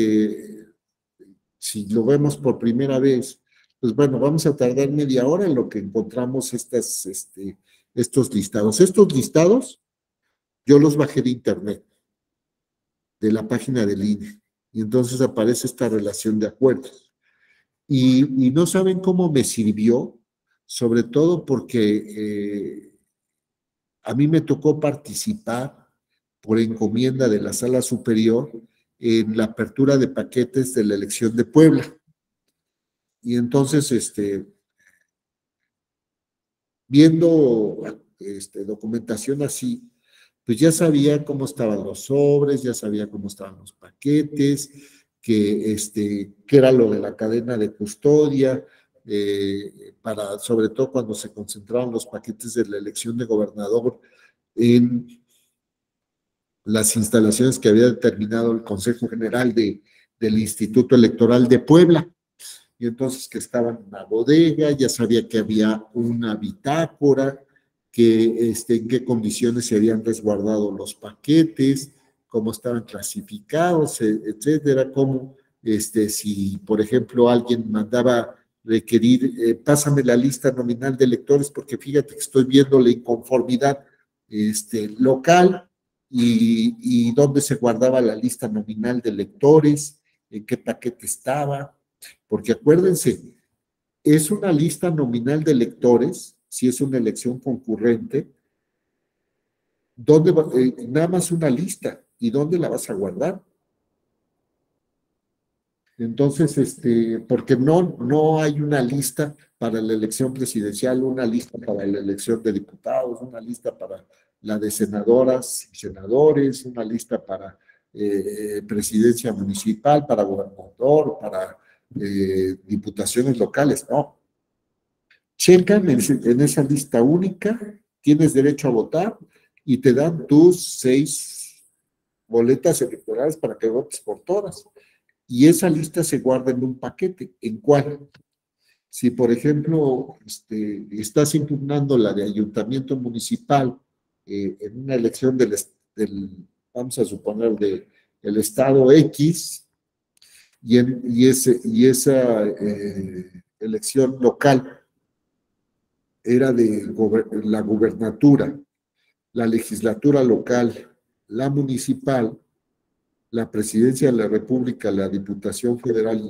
[SPEAKER 1] si lo vemos por primera vez, pues bueno, vamos a tardar media hora en lo que encontramos estos listados. Estos listados yo los bajé de internet, de la página del INE, y entonces aparece esta relación de acuerdos. Y no saben cómo me sirvió, sobre todo porque a mí me tocó participar por encomienda de la Sala Superior en la apertura de paquetes de la elección de Puebla. Y entonces, viendo documentación así, pues ya sabía cómo estaban los sobres, ya sabía cómo estaban los paquetes, qué era lo de la cadena de custodia, sobre todo cuando se concentraban los paquetes de la elección de gobernador en las instalaciones que había determinado el Consejo General del Instituto Electoral de Puebla. Y entonces que estaban en una bodega, ya sabía que había una bitácora, que en qué condiciones se habían resguardado los paquetes, cómo estaban clasificados, etcétera, cómo, si por ejemplo alguien mandaba requerir, pásame la lista nominal de electores, porque fíjate que estoy viendo la inconformidad local y dónde se guardaba la lista nominal de electores, en qué paquete estaba, porque acuérdense, es una lista nominal de electores, si es una elección concurrente, nada más una lista, ¿y dónde la vas a guardar? Entonces, porque no hay una lista para la elección presidencial, una lista para la elección de diputados, una lista para la de senadoras y senadores, una lista para presidencia municipal, para gobernador, para diputaciones locales, no. Checan en esa lista única, tienes derecho a votar y te dan tus 6 boletas electorales para que votes por todas. Y esa lista se guarda en un paquete. ¿En cuál? Si, por ejemplo, estás impugnando la de ayuntamiento municipal en una elección vamos a suponer, del estado X, y esa elección local era de la gubernatura, la legislatura local, la municipal, la presidencia de la República, la Diputación Federal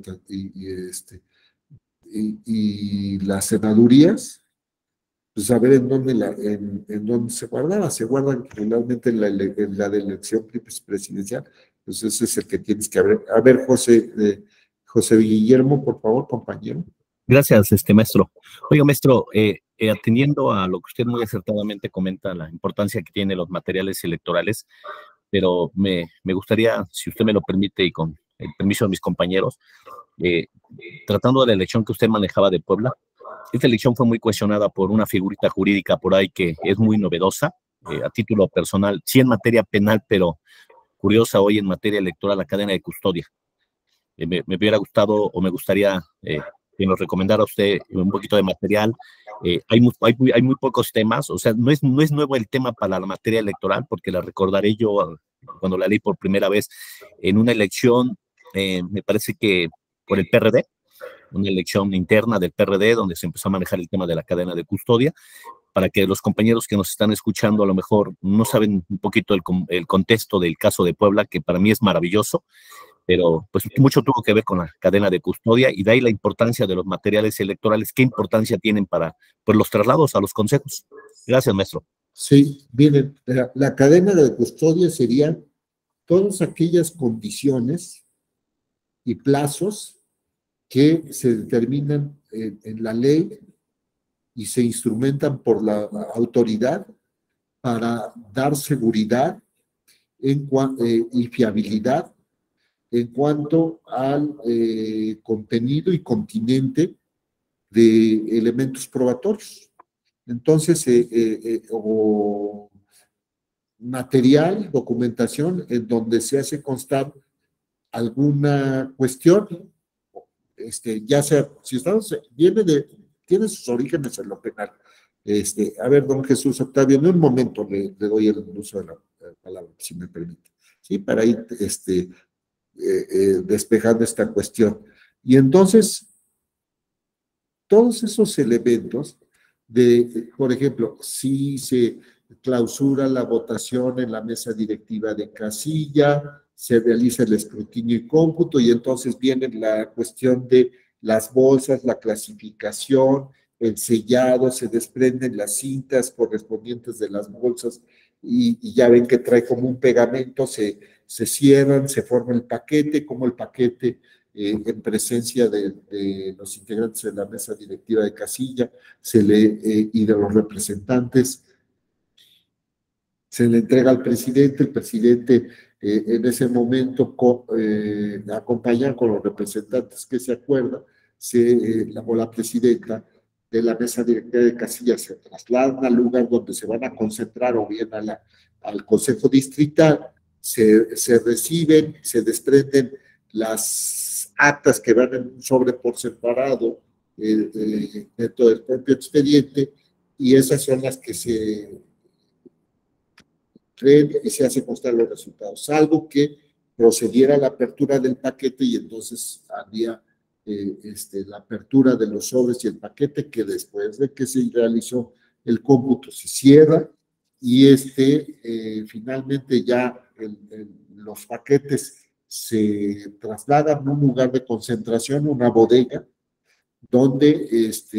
[SPEAKER 1] y las senadurías, pues a ver en dónde se guardaba. Se guardan generalmente en la de elección presidencial. Pues ese es el que tienes que ver. A ver, José Guillermo, por favor, compañero.
[SPEAKER 5] Gracias, maestro. Oiga, maestro, atendiendo a lo que usted muy acertadamente comenta, la importancia que tienen los materiales electorales, pero me gustaría, si usted me lo permite y con el permiso de mis compañeros, tratando de la elección que usted manejaba de Puebla, esta elección fue muy cuestionada por una figurita jurídica por ahí que es muy novedosa, a título personal, sí en materia penal, pero curiosa hoy en materia electoral, la cadena de custodia. Me hubiera gustado o me gustaría que nos recomendara usted un poquito de material. Hay muy pocos temas, o sea, no es nuevo el tema para la materia electoral, porque la recordaré yo cuando la leí por primera vez en una elección, me parece que por el PRD, una elección interna del PRD, donde se empezó a manejar el tema de la cadena de custodia, para que los compañeros que nos están escuchando a lo mejor no saben un poquito el contexto del caso de Puebla, que para mí es maravilloso, pero pues mucho tuvo que ver con la cadena de custodia, y de ahí la importancia de los materiales electorales, qué importancia tienen para pues, los traslados a los consejos. Gracias, maestro.
[SPEAKER 1] Sí, miren, la cadena de custodia serían todas aquellas condiciones y plazos que se determinan en la ley y se instrumentan por la autoridad para dar seguridad y fiabilidad en cuanto al contenido y continente de elementos probatorios. Entonces, o material, documentación, en donde se hace constar alguna cuestión, ya sea, si estamos, tiene sus orígenes en lo penal. A ver, don Jesús Octavio, en un momento le doy el uso de la palabra, si me permite, ¿sí? Para ir despejando esta cuestión. Y entonces, todos esos elementos por ejemplo, si se clausura la votación en la mesa directiva de casilla, se realiza el escrutinio y cómputo, y entonces viene la cuestión de las bolsas, la clasificación, el sellado, se desprenden las cintas correspondientes de las bolsas, y ya ven que trae como un pegamento, se cierran, se forma el paquete, como el paquete en presencia de los integrantes de la mesa directiva de casilla y de los representantes, se le entrega al presidente, el presidente en ese momento acompaña con los representantes que se acuerdan, o la presidenta de la mesa directiva de casilla se trasladan al lugar donde se van a concentrar, o bien al consejo distrital, se reciben, se desprenden las actas que van en un sobre por separado dentro del propio expediente, y esas son las que se creen y se hace constar los resultados, salvo que procediera la apertura del paquete, y entonces había la apertura de los sobres y el paquete, que después de que se realizó el cómputo se cierra, y finalmente ya los paquetes se trasladan a un lugar de concentración, una bodega, donde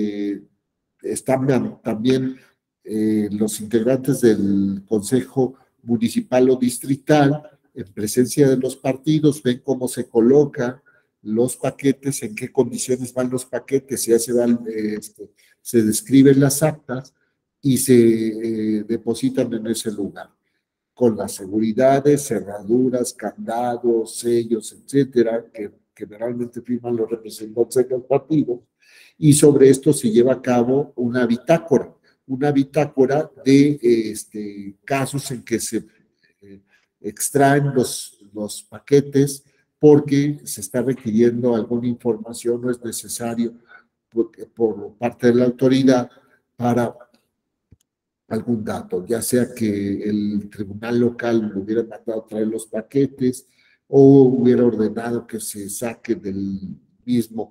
[SPEAKER 1] están también los integrantes del Consejo Municipal o Distrital, en presencia de los partidos, ven cómo se colocan los paquetes, en qué condiciones van los paquetes, ya se describen las actas y se depositan en ese lugar, con las seguridades, cerraduras, candados, sellos, etcétera, que generalmente firman los representantes de los partidos, y sobre esto se lleva a cabo una bitácora de casos en que se extraen los paquetes porque se está requiriendo alguna información, no es necesario por parte de la autoridad para algún dato, ya sea que el tribunal local le hubiera mandado traer los paquetes o hubiera ordenado que se saque del mismo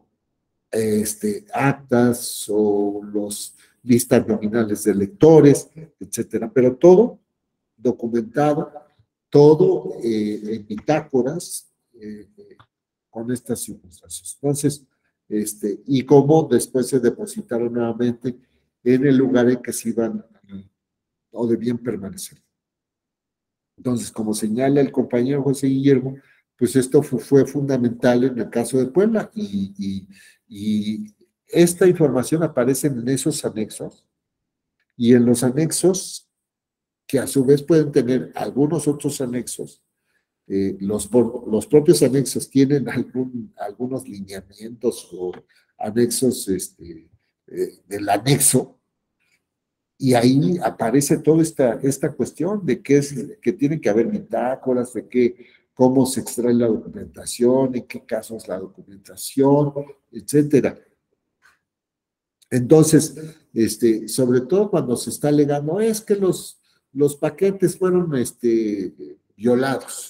[SPEAKER 1] actas o los listas nominales de electores, etcétera, pero todo documentado, todo en bitácoras con estas circunstancias. Entonces, y cómo después se depositaron nuevamente en el lugar en que se iban o debían permanecer. Entonces, como señala el compañero José Guillermo, pues esto fue fundamental en el caso de Puebla, y esta información aparece en esos anexos, y en los anexos, que a su vez pueden tener algunos otros anexos, los propios anexos tienen algunos lineamientos o anexos del anexo, Y ahí aparece toda esta cuestión de que tiene que haber bitácoras, cómo se extrae la documentación, en qué casos la documentación, etcétera. Entonces, sobre todo cuando se está alegando, es que los paquetes fueron violados,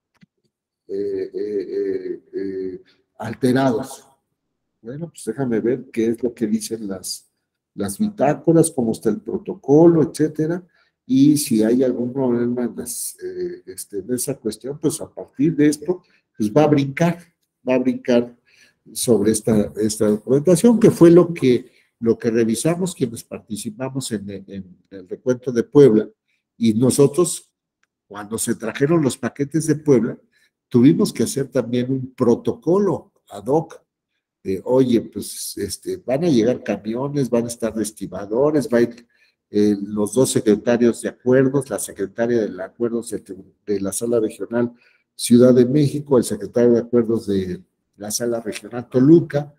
[SPEAKER 1] alterados. Bueno, pues déjame ver qué es lo que dicen las bitácoras, cómo está el protocolo, etcétera, y si hay algún problema en esa cuestión, pues a partir de esto, pues va a brincar sobre esta documentación, que fue lo que revisamos quienes participamos en el recuento de Puebla, y nosotros, cuando se trajeron los paquetes de Puebla, tuvimos que hacer también un protocolo ad hoc. Oye, pues van a llegar camiones, van a estar estibadores, va a ir los dos secretarios de acuerdos, la secretaria de acuerdos de la Sala Regional Ciudad de México, el secretario de acuerdos de la Sala Regional Toluca,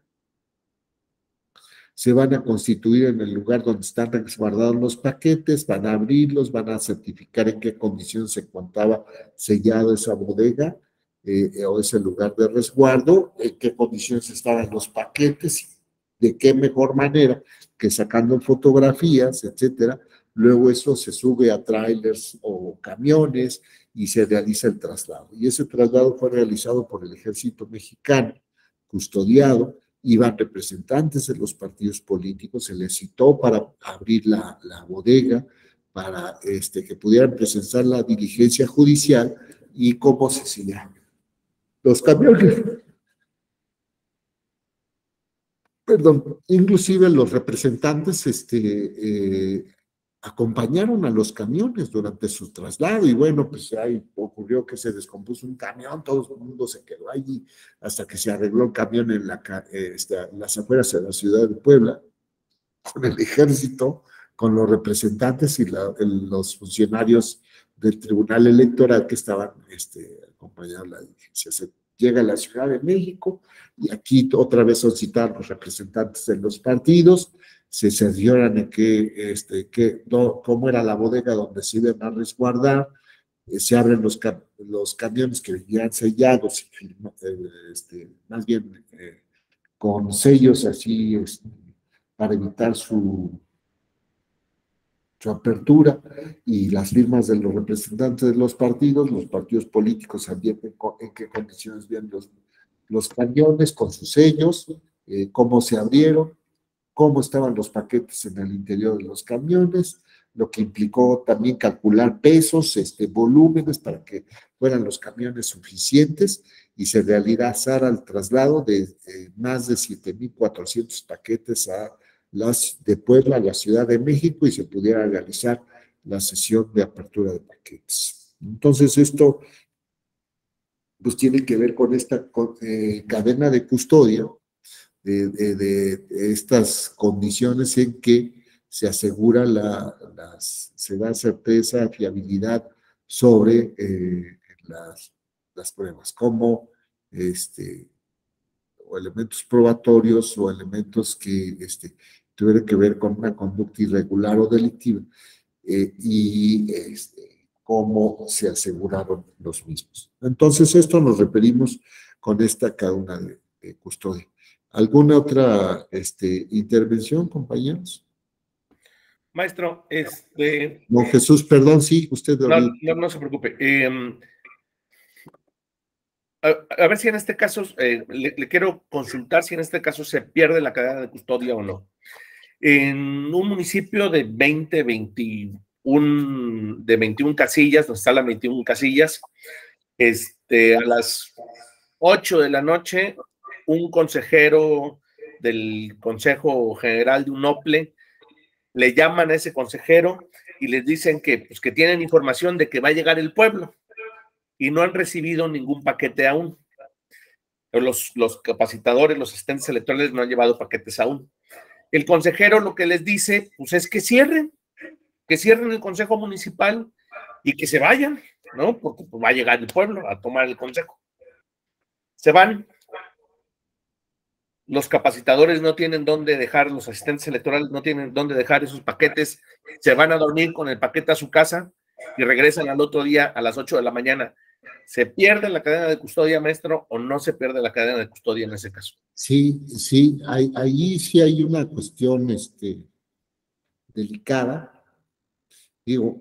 [SPEAKER 1] se van a constituir en el lugar donde están resguardados los paquetes, van a abrirlos, van a certificar en qué condiciones se encontraba sellado esa bodega o ese lugar de resguardo, en qué condiciones estaban los paquetes, de qué mejor manera que sacando fotografías, etcétera. Luego eso se sube a trailers o camiones y se realiza el traslado. Y ese traslado fue realizado por el Ejército Mexicano, custodiado. Iban representantes de los partidos políticos, se les citó para abrir la bodega, para que pudieran presenciar la diligencia judicial y cómo se sellaron los camiones. Perdón, inclusive los representantes acompañaron a los camiones durante su traslado y bueno, pues ahí ocurrió que se descompuso un camión, todo el mundo se quedó allí hasta que se arregló el camión en las afueras de la ciudad de Puebla, con el ejército, con los representantes y los funcionarios del Tribunal Electoral que estaban acompañando la diligencia. Se llega a la Ciudad de México y aquí otra vez son citados los representantes de los partidos, se cercioran en cómo era la bodega donde se iban a resguardar, se abren los camiones que venían sellados, más bien con sellos así para evitar su apertura, y las firmas de los representantes de los partidos políticos sabían en qué condiciones vienen los camiones con sus sellos, cómo se abrieron, cómo estaban los paquetes en el interior de los camiones, lo que implicó también calcular pesos, volúmenes para que fueran los camiones suficientes y se realizara el traslado de más de 7,400 paquetes de Puebla a la Ciudad de México y se pudiera realizar la sesión de apertura de paquetes. Entonces esto pues tiene que ver con esta cadena de custodia de estas condiciones en que se asegura se da certeza, fiabilidad sobre las pruebas, como o elementos probatorios o elementos que tuvieran que ver con una conducta irregular o delictiva y cómo se aseguraron los mismos. Entonces, esto nos referimos con esta cadena de custodia. ¿Alguna otra intervención, compañeros?
[SPEAKER 2] Maestro,
[SPEAKER 1] No, Jesús, perdón, sí, usted.
[SPEAKER 2] No se preocupe. A ver si en este caso, le quiero consultar si en este caso se pierde la cadena de custodia o no. En un municipio de 21 casillas, donde están las 21 casillas, a las 8 de la noche, un consejero del Consejo General de UNOPLE le llaman a ese consejero y les dicen que tienen información de que va a llegar el pueblo y no han recibido ningún paquete aún. Los capacitadores, los asistentes electorales no han llevado paquetes aún. El consejero lo que les dice, pues es que cierren el consejo municipal y que se vayan, ¿no? Porque pues, va a llegar el pueblo a tomar el consejo. Se van. los capacitadores no tienen dónde dejar, los asistentes electorales no tienen dónde dejar esos paquetes, se van a dormir con el paquete a su casa y regresan al otro día a las 8 de la mañana. ¿Se pierde la cadena de custodia, maestro, o no se pierde la cadena de custodia en ese caso?
[SPEAKER 1] Sí, sí, ahí sí hay una cuestión delicada. Digo,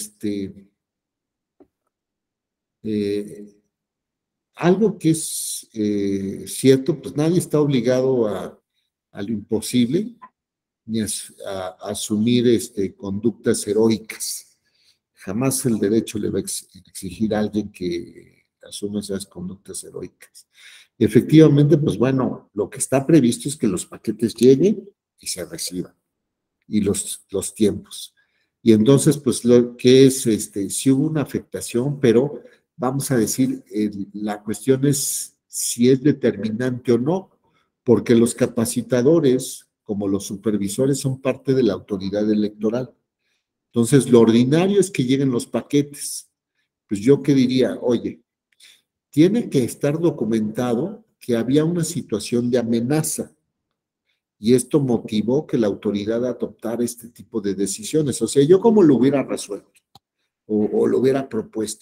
[SPEAKER 1] algo que es cierto, pues nadie está obligado a lo imposible, ni a asumir conductas heroicas. Jamás el derecho le va a exigir a alguien que asuma esas conductas heroicas. Efectivamente, pues bueno, lo que está previsto es que los paquetes lleguen y se reciban, y los tiempos. Y entonces, pues, lo que es, sí hubo una afectación, pero vamos a decir, la cuestión es si es determinante o no, porque los capacitadores, como los supervisores, son parte de la autoridad electoral. Entonces, lo ordinario es que lleguen los paquetes. Pues yo qué diría, oye, tiene que estar documentado que había una situación de amenaza y esto motivó que la autoridad adoptara este tipo de decisiones. O sea, yo cómo lo hubiera resuelto o lo hubiera propuesto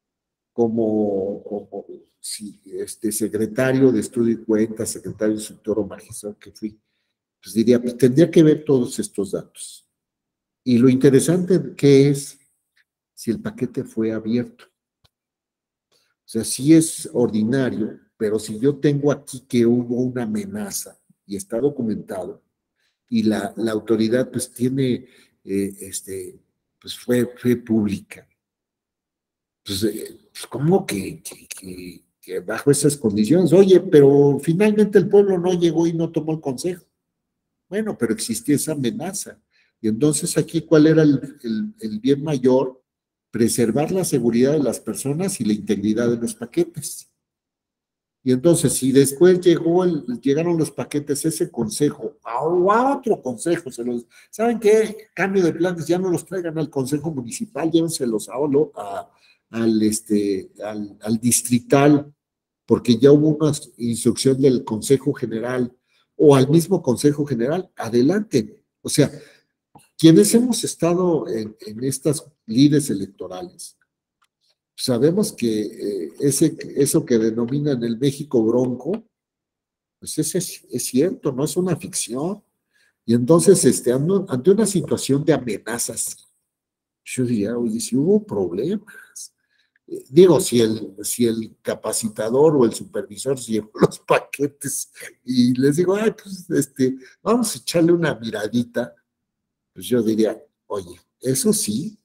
[SPEAKER 1] como si secretario de Estudio y Cuenta, secretario instructor o magistrado que fui, pues diría, pues tendría que ver todos estos datos. Y lo interesante que es si el paquete fue abierto. O sea, sí es ordinario, pero si yo tengo aquí que hubo una amenaza y está documentado, y la autoridad pues tiene, pues fue pública. Pues, ¿cómo que bajo esas condiciones? Oye, pero finalmente el pueblo no llegó y no tomó el consejo. Bueno, pero existía esa amenaza. Y entonces aquí, ¿cuál era el bien mayor? Preservar la seguridad de las personas y la integridad de los paquetes. Y entonces, si después llegaron los paquetes, ese consejo, a otro consejo, ¿saben qué? Cambio de planes, ya no los traigan al consejo municipal, llévenselos al distrital, porque ya hubo una instrucción del consejo general, o al mismo consejo general, adelante. O sea, quienes hemos estado en estas lides electorales, sabemos que eso que denominan el México bronco, pues es cierto, no es una ficción. Y entonces, ante una situación de amenazas, yo diría, oye, si hubo problemas. Digo, si el capacitador o el supervisor se llevó los paquetes y les digo, ay, pues, vamos a echarle una miradita, pues yo diría, oye, eso sí,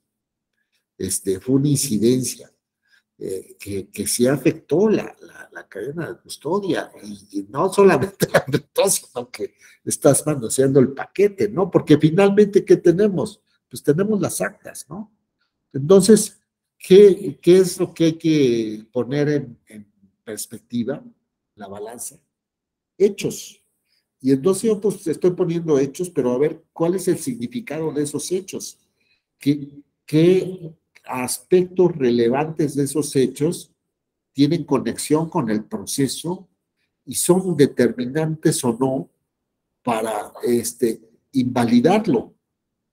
[SPEAKER 1] fue una incidencia. Que sí afectó la cadena de custodia, y no solamente la afectó, sino que estás manoseando el paquete, ¿no? Porque finalmente, ¿qué tenemos? Pues tenemos las actas, ¿no? Entonces, ¿qué es lo que hay que poner en perspectiva? La balanza. Hechos. Y entonces yo pues estoy poniendo hechos, pero a ver, ¿cuál es el significado de esos hechos? ¿Qué aspectos relevantes de esos hechos tienen conexión con el proceso y son determinantes o no para invalidarlo?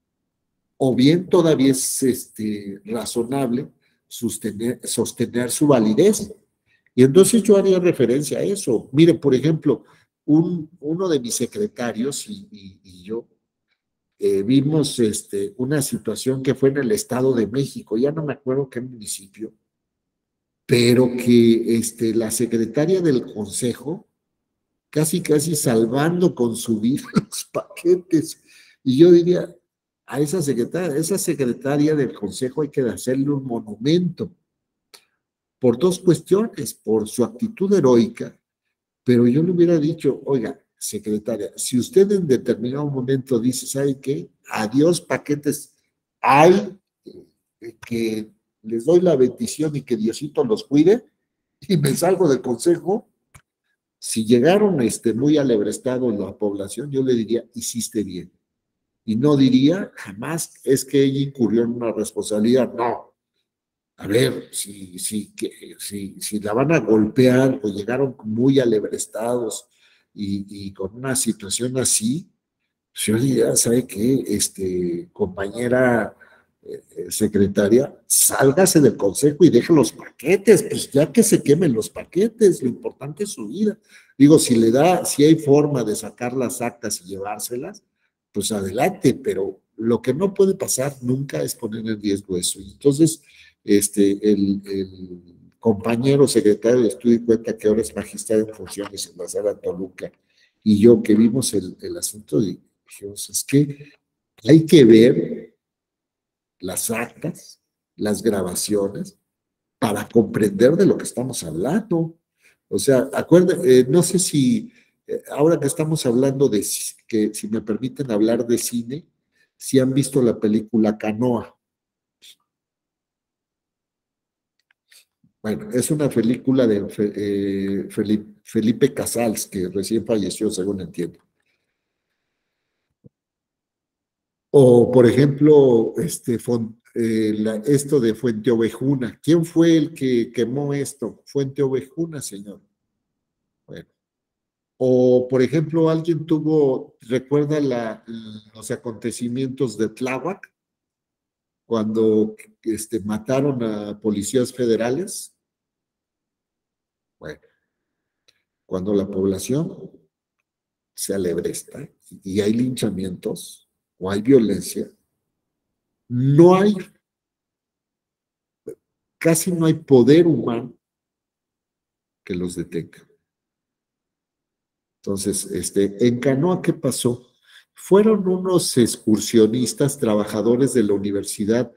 [SPEAKER 1] O bien todavía es razonable sostener su validez. Y entonces yo haría referencia a eso. Mire, por ejemplo, uno de mis secretarios y yo vimos una situación que fue en el Estado de México, ya no me acuerdo qué municipio, pero que la secretaria del consejo, casi salvando con su vida los paquetes. Y yo diría, a esa secretaria del consejo hay que hacerle un monumento por dos cuestiones, por su actitud heroica, pero yo le hubiera dicho, oiga, secretaria, si usted en determinado momento dice, ¿sabe qué? Adiós paquetes, hay que les doy la bendición y que Diosito los cuide, y me salgo del consejo. Si llegaron muy alebrestados la población, yo le diría, hiciste bien. Y no diría jamás, es que ella incurrió en una responsabilidad. No. A ver, si la van a golpear o llegaron muy alebrestados y con una situación así, pues yo diría, ¿sabe qué? Compañera secretaria, sálgase del consejo y deje los paquetes, pues ya que se quemen los paquetes, lo importante es su vida. Digo, si hay forma de sacar las actas y llevárselas, pues adelante, pero lo que no puede pasar nunca es poner en riesgo eso. Y entonces, el compañero secretario de Estudio y Cuenta, que ahora es magistrado en funciones en la sala Toluca, y yo que vimos el asunto, dijimos, es que hay que ver las actas, las grabaciones, para comprender de lo que estamos hablando. O sea, no sé si, ahora que estamos hablando que si me permiten hablar de cine, si han visto la película Canoa. Bueno, es una película de Felipe Casals, que recién falleció, según entiendo. O, por ejemplo, esto de Fuente Ovejuna. ¿Quién fue el que quemó esto? Fuente Ovejuna, señor. Bueno. O, por ejemplo, recuerda los acontecimientos de Tláhuac, cuando mataron a policías federales. Bueno, cuando la población se alebresta y hay linchamientos o hay violencia, casi no hay poder humano que los detenga. Entonces, en Canoa, ¿qué pasó? Fueron unos excursionistas, trabajadores de la Universidad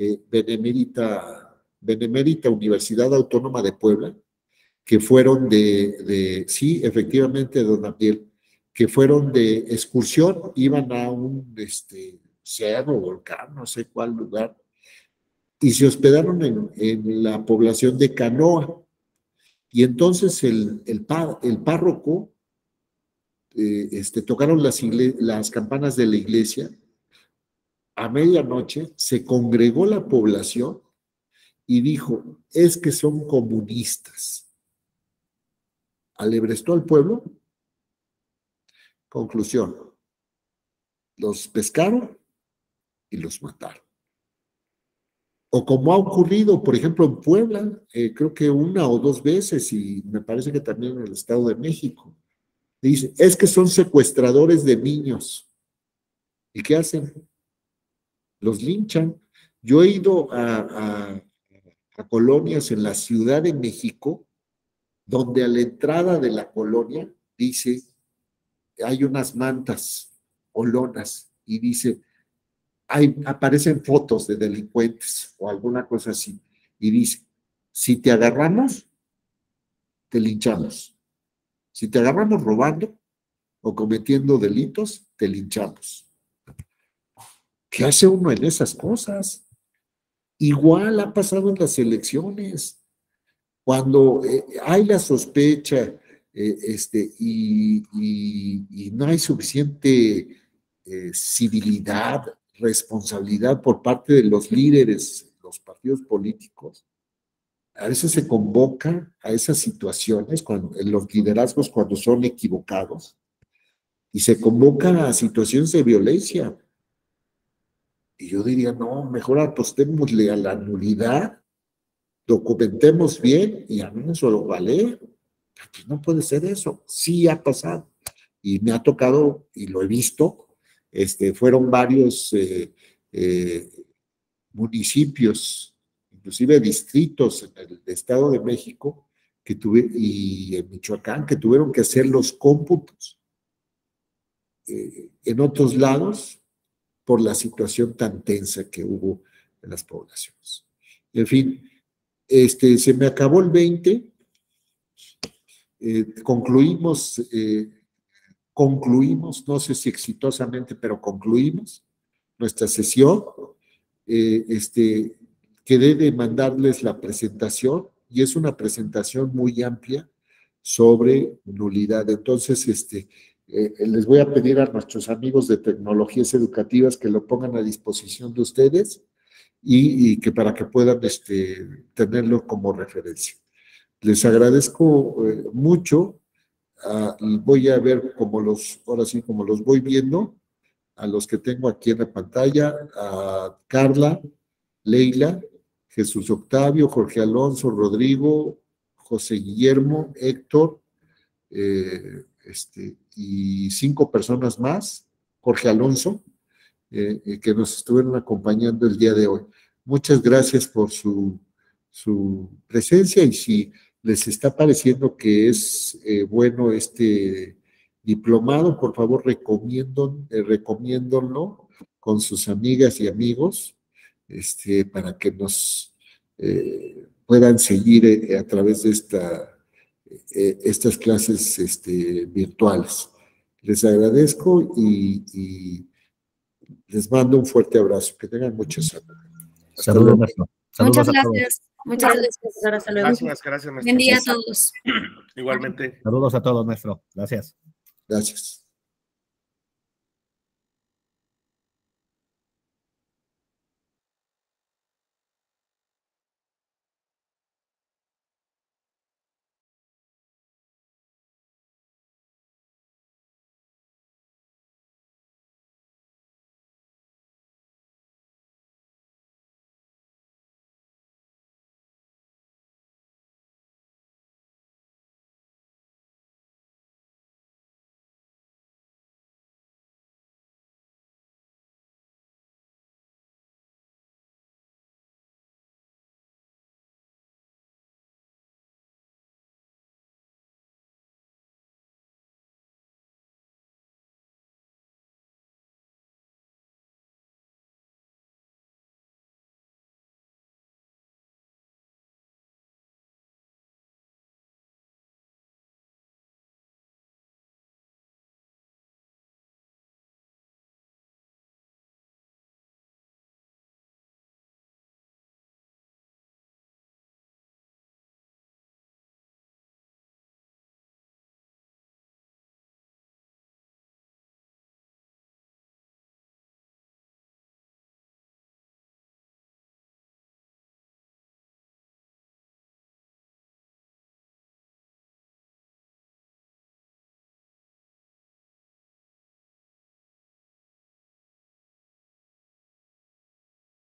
[SPEAKER 1] Benemérita Universidad Autónoma de Puebla, que fueron sí, efectivamente, don Abdiel, que fueron de excursión, iban a un cerro, volcán, no sé cuál lugar, y se hospedaron en la población de Canoa. Y entonces el párroco, tocaron las campanas de la iglesia. A medianoche se congregó la población y dijo, es que son comunistas. Alebrestó al pueblo. Conclusión, los pescaron y los mataron. O como ha ocurrido, por ejemplo, en Puebla, creo que 1 o 2 veces, y me parece que también en el Estado de México, dice, es que son secuestradores de niños. ¿Y qué hacen? Los linchan. Yo he ido a colonias en la Ciudad de México, donde a la entrada de la colonia dice, hay unas mantas o lonas, y dice, aparecen fotos de delincuentes o alguna cosa así, y dice, si te agarramos, te linchamos. Si te agarramos robando o cometiendo delitos, te linchamos. ¿Qué hace uno en esas cosas? Igual ha pasado en las elecciones. Cuando hay la sospecha y no hay suficiente civilidad, responsabilidad por parte de los líderes, los partidos políticos, a veces se convoca a esas situaciones, en los liderazgos cuando son equivocados, y se convoca a situaciones de violencia. Y yo diría, no, mejor apostémosle a la nulidad, documentemos bien y a mí no solo vale. Pues no puede ser eso. Sí ha pasado. Y me ha tocado, y lo he visto, fueron varios municipios, inclusive distritos en el Estado de México y en Michoacán, que tuvieron que hacer los cómputos. En otros lados, por la situación tan tensa que hubo en las poblaciones. En fin, se me acabó el 20, concluimos, no sé si exitosamente, pero concluimos nuestra sesión. Quedé de mandarles la presentación, y es una presentación muy amplia sobre nulidad. Entonces, les voy a pedir a nuestros amigos de tecnologías educativas que lo pongan a disposición de ustedes y que para que puedan tenerlo como referencia. Les agradezco mucho voy a ver ahora sí, como los voy viendo, a los que tengo aquí en la pantalla, a Carla, Leila, Jesús Octavio, Jorge Alonso, Rodrigo, José Guillermo, Héctor, y 5 personas más, Jorge Alonso, que nos estuvieron acompañando el día de hoy. Muchas gracias por su presencia, y si les está pareciendo que es bueno este diplomado, por favor recomiéndonlo con sus amigas y amigos, para que nos puedan seguir a través de estas clases virtuales. Les agradezco y les mando un fuerte abrazo. Que tengan mucha salud.
[SPEAKER 5] Saludos, maestro.
[SPEAKER 3] Muchas gracias. Muchas gracias. Hasta luego.
[SPEAKER 2] Gracias, maestro.
[SPEAKER 3] Buen día a todos.
[SPEAKER 2] Igualmente.
[SPEAKER 5] Saludos a todos, maestro. Gracias.
[SPEAKER 1] Gracias.